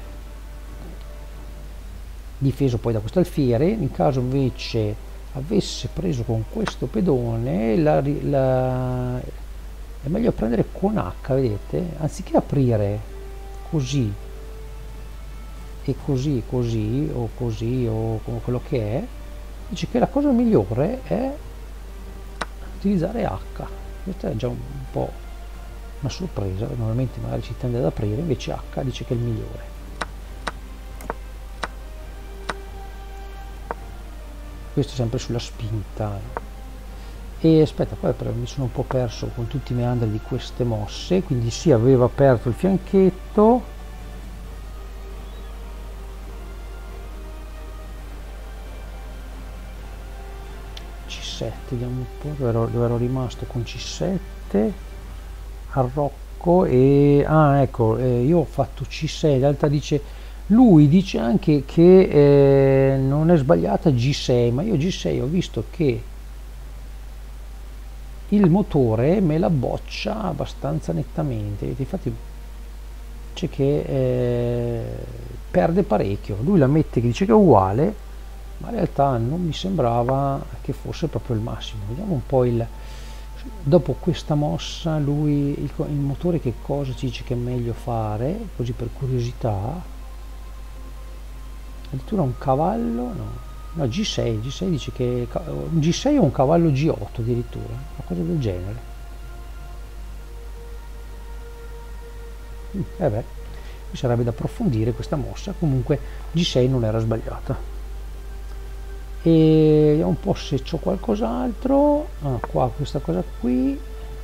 Speaker 1: difeso poi da questo alfiere. In caso invece avesse preso con questo pedone, è meglio prendere con H, vedete, anziché aprire così e così, così o così o quello che è, dice che la cosa migliore è utilizzare H. Questa è già un po' una sorpresa, normalmente magari si tende ad aprire, invece H dice che è il migliore. Questo sempre sulla spinta. E aspetta, qua però mi sono un po' perso con tutti i meandri di queste mosse, quindi sì, aveva aperto il fianchetto, C7, vediamo un po' dove ero rimasto con C7, arrocco e ecco, io ho fatto C6, in realtà lui dice anche che non è sbagliata G6, ma io G6 ho visto che il motore me la boccia abbastanza nettamente, infatti c'è che perde parecchio. Lui la mette che dice che è uguale, ma in realtà non mi sembrava che fosse proprio il massimo. Vediamo un po' dopo questa mossa lui il motore che cosa ci dice che è meglio fare, così per curiosità. Addirittura un cavallo, no, G6 dice che un G6 o un cavallo G8 addirittura, una cosa del genere. Beh, mi sarebbe da approfondire questa mossa. Comunque G6 non era sbagliata. E vediamo un po' se c'ho qualcos'altro. Qua questa cosa qui,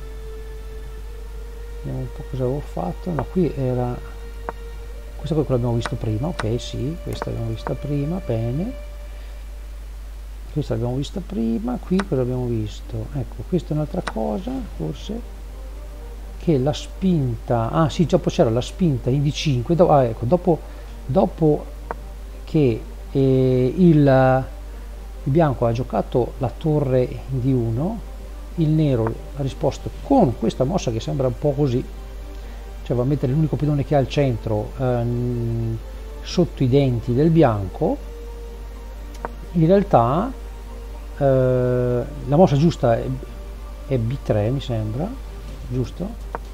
Speaker 1: vediamo un po' cosa avevo fatto. No, qui era questa, qua l'abbiamo visto prima, ok, sì, questa l'abbiamo vista prima, bene. Questa l'abbiamo vista prima. Qui cosa abbiamo visto? Ecco, questa è un'altra cosa, forse, che la spinta, sì, dopo c'era la spinta in D5, ecco, dopo che il bianco ha giocato la torre in D1, il nero ha risposto con questa mossa che sembra un po' così, cioè va a mettere l'unico pedone che ha al centro sotto i denti del bianco. In realtà la mossa giusta è B3, mi sembra, giusto?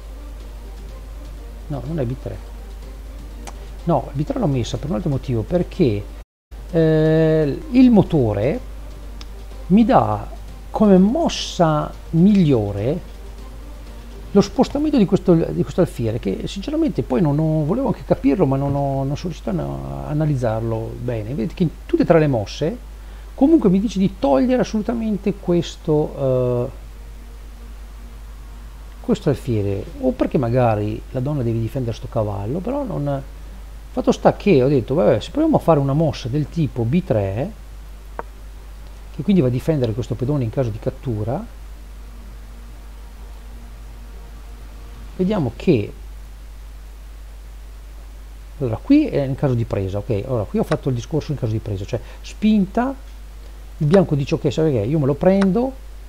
Speaker 1: No, non è B3. No, B3 l'ho messa per un altro motivo, perché il motore mi dà come mossa migliore lo spostamento di questo alfiere, che sinceramente poi non volevo anche capirlo, ma non sono riuscito a analizzarlo bene. Vedete che in tutte e tre le mosse comunque mi dice di togliere assolutamente questo alfiere, o perché magari la donna deve difendere sto cavallo, però non. Fatto sta che ho detto, vabbè, se proviamo a fare una mossa del tipo B3, che quindi va a difendere questo pedone in caso di cattura, vediamo che allora qui è in caso di presa, ok, allora qui ho fatto il discorso in caso di presa, cioè spinta, il bianco dice ok, sai che io me lo prendo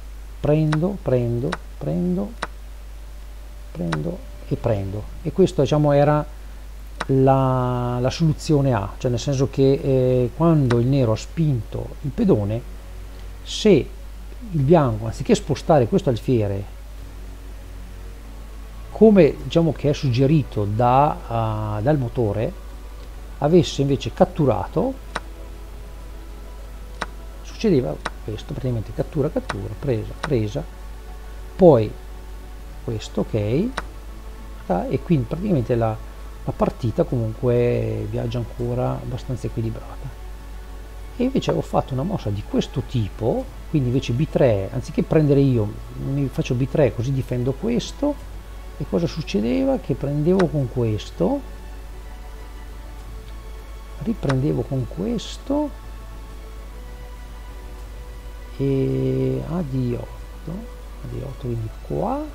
Speaker 1: e prendo, e questo diciamo era la soluzione A, cioè nel senso che quando il nero ha spinto il pedone, se il bianco anziché spostare questo alfiere come diciamo che è suggerito dal motore, avesse invece catturato, succedeva questo, praticamente cattura, presa, poi questo, ok, e quindi praticamente la partita comunque viaggia ancora abbastanza equilibrata. E invece ho fatto una mossa di questo tipo, quindi invece B3, anziché prendere io, mi faccio B3 così difendo questo, e cosa succedeva? Che prendevo con questo, riprendevo con questo, e A8, quindi qua,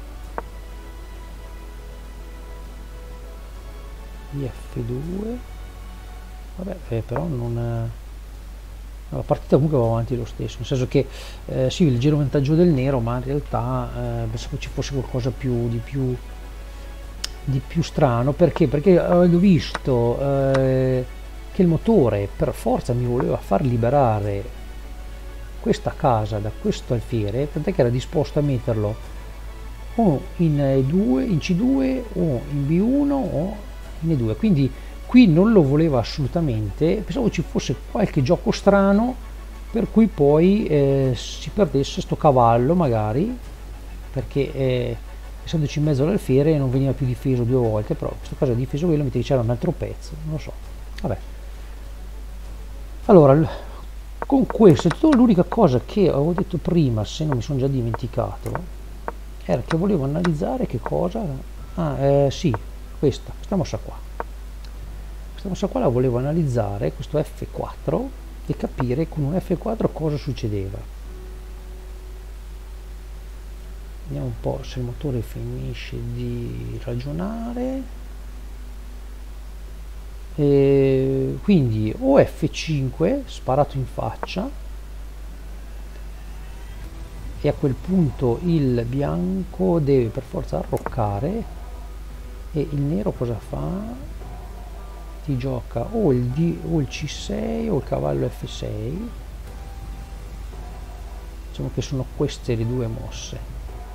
Speaker 1: di F2, vabbè, però non... la partita comunque va avanti lo stesso, nel senso che sì, il giro vantaggio del nero, ma in realtà pensavo ci fosse qualcosa di più strano. Perché ho visto che il motore per forza mi voleva far liberare questa casa da questo alfiere, tant'è che era disposto a metterlo o in C2 o in B1 o in E2, quindi qui non lo voleva assolutamente. Pensavo ci fosse qualche gioco strano per cui poi si perdesse sto cavallo magari, perché essendoci in mezzo all'alfiere non veniva più difeso due volte, però in questo caso ha difeso quello, mentre c'era un altro pezzo, non lo so, vabbè. Allora, con questo l'unica cosa che avevo detto prima, se non mi sono già dimenticato, era che volevo analizzare che cosa. Sì, questa mossa qua. Questa mossa qua la volevo analizzare, questo F4, e capire con un F4 cosa succedeva. Vediamo un po' se il motore finisce di ragionare. Quindi o F5 sparato in faccia, e a quel punto il bianco deve per forza arroccare, e il nero cosa fa? Ti gioca o il C6 o il cavallo F6. Diciamo che sono queste le due mosse.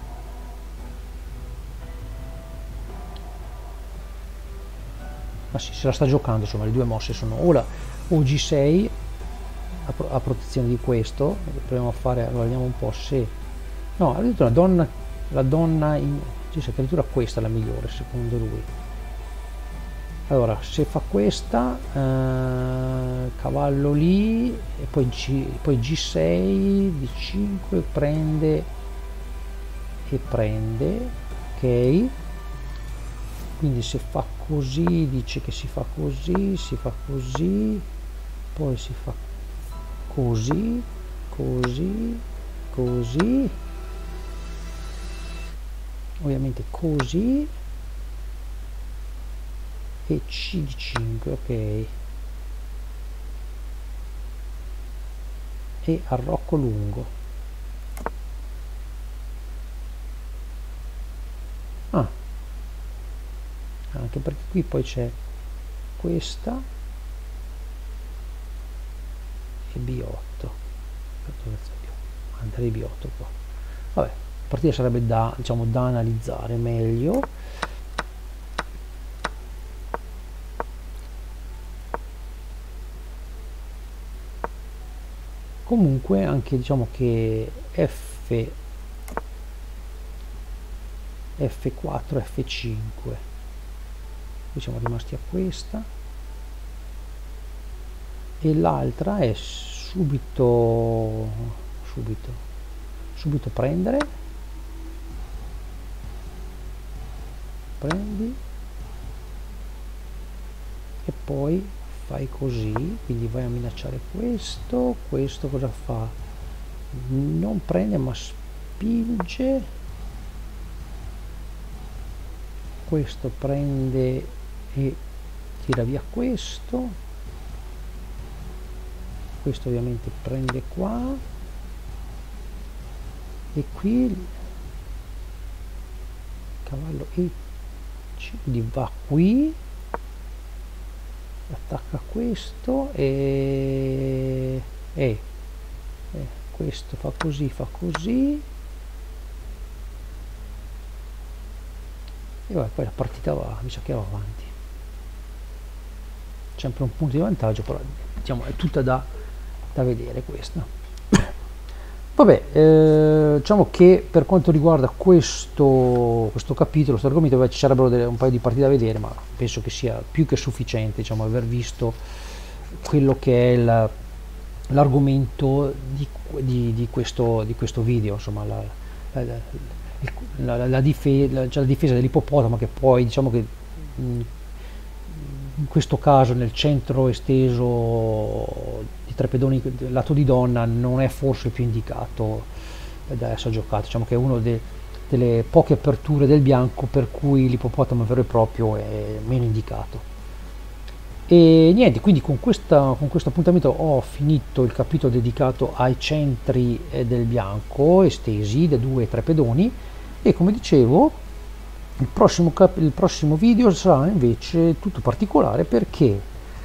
Speaker 1: Ma sì, se la sta giocando, insomma, le due mosse sono o G6 a protezione di questo. Proviamo a fare, allora vediamo un po' se no, addirittura la donna in cioè, addirittura questa è la migliore secondo lui. Allora se fa questa, cavallo lì, e poi G6, D5, prende e prende, ok. Quindi se fa così, dice che si fa così, poi si fa così, ovviamente così, e C di 5, ok, e arrocco lungo. Anche perché qui poi c'è questa e B8, andrei B8 qua. Vabbè, la partita sarebbe da, diciamo, da analizzare meglio. Comunque anche diciamo che F4, F5, qui siamo rimasti a questa, e l'altra è subito prendere, prendi e poi fai così, quindi vai a minacciare questo cosa fa? Non prende ma spinge, questo prende e tira via questo ovviamente prende qua, e qui il cavallo E5 va qui, attacca questo e questo fa così, e vabbè, poi la partita va, mi sa che va avanti, sempre un punto di vantaggio, però diciamo è tutta da vedere questa. Vabbè, diciamo che per quanto riguarda questo capitolo, questo argomento, beh, ci sarebbero un paio di partite da vedere, ma penso che sia più che sufficiente, diciamo, aver visto quello che è l'argomento di questo video, insomma, cioè la difesa dell'ippopotamo, che poi diciamo che in questo caso nel centro esteso di tre pedoni lato di donna non è forse il più indicato da essere giocato, diciamo che è una delle poche aperture del bianco per cui l'ippopotamo vero e proprio è meno indicato. E niente, quindi con questo appuntamento ho finito il capitolo dedicato ai centri del bianco estesi da 2 e 3 pedoni, e come dicevo il prossimo video sarà invece tutto particolare, perché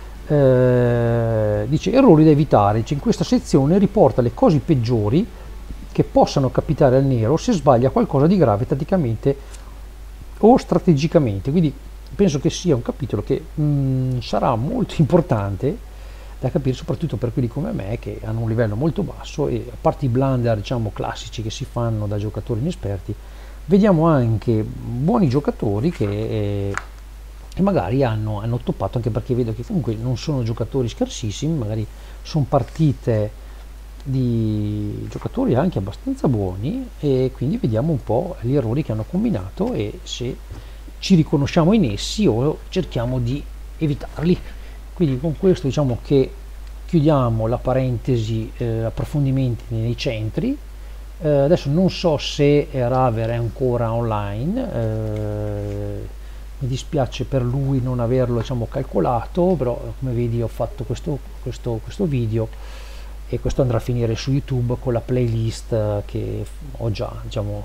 Speaker 1: dice errori da evitare. Dice, in questa sezione riporta le cose peggiori che possano capitare al nero se sbaglia qualcosa di grave tatticamente o strategicamente. Quindi penso che sia un capitolo che sarà molto importante da capire, soprattutto per quelli come me che hanno un livello molto basso, e a parte i blunder diciamo classici che si fanno da giocatori inesperti, vediamo anche buoni giocatori che magari hanno toppato, anche perché vedo che comunque non sono giocatori scarsissimi, magari sono partite di giocatori anche abbastanza buoni, e quindi vediamo un po' gli errori che hanno combinato e se ci riconosciamo in essi o cerchiamo di evitarli. Quindi con questo diciamo che chiudiamo la parentesi approfondimenti nei centri. Adesso non so se Raver è ancora online, mi dispiace per lui non averlo diciamo calcolato, però come vedi ho fatto questo video, e questo andrà a finire su YouTube con la playlist che ho già diciamo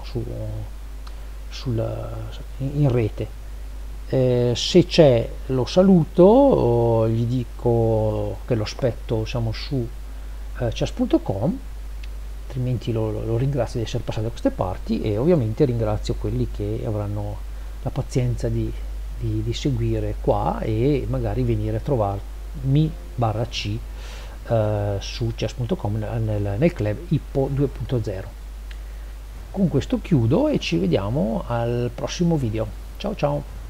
Speaker 1: in rete. Se c'è lo saluto, gli dico che lo aspetto diciamo su chess.com, altrimenti lo ringrazio di essere passato da queste parti, e ovviamente ringrazio quelli che avranno la pazienza di seguire qua e magari venire a trovarmi /c su chess.com nel club Ippo 2.0. Con questo chiudo e ci vediamo al prossimo video. Ciao ciao!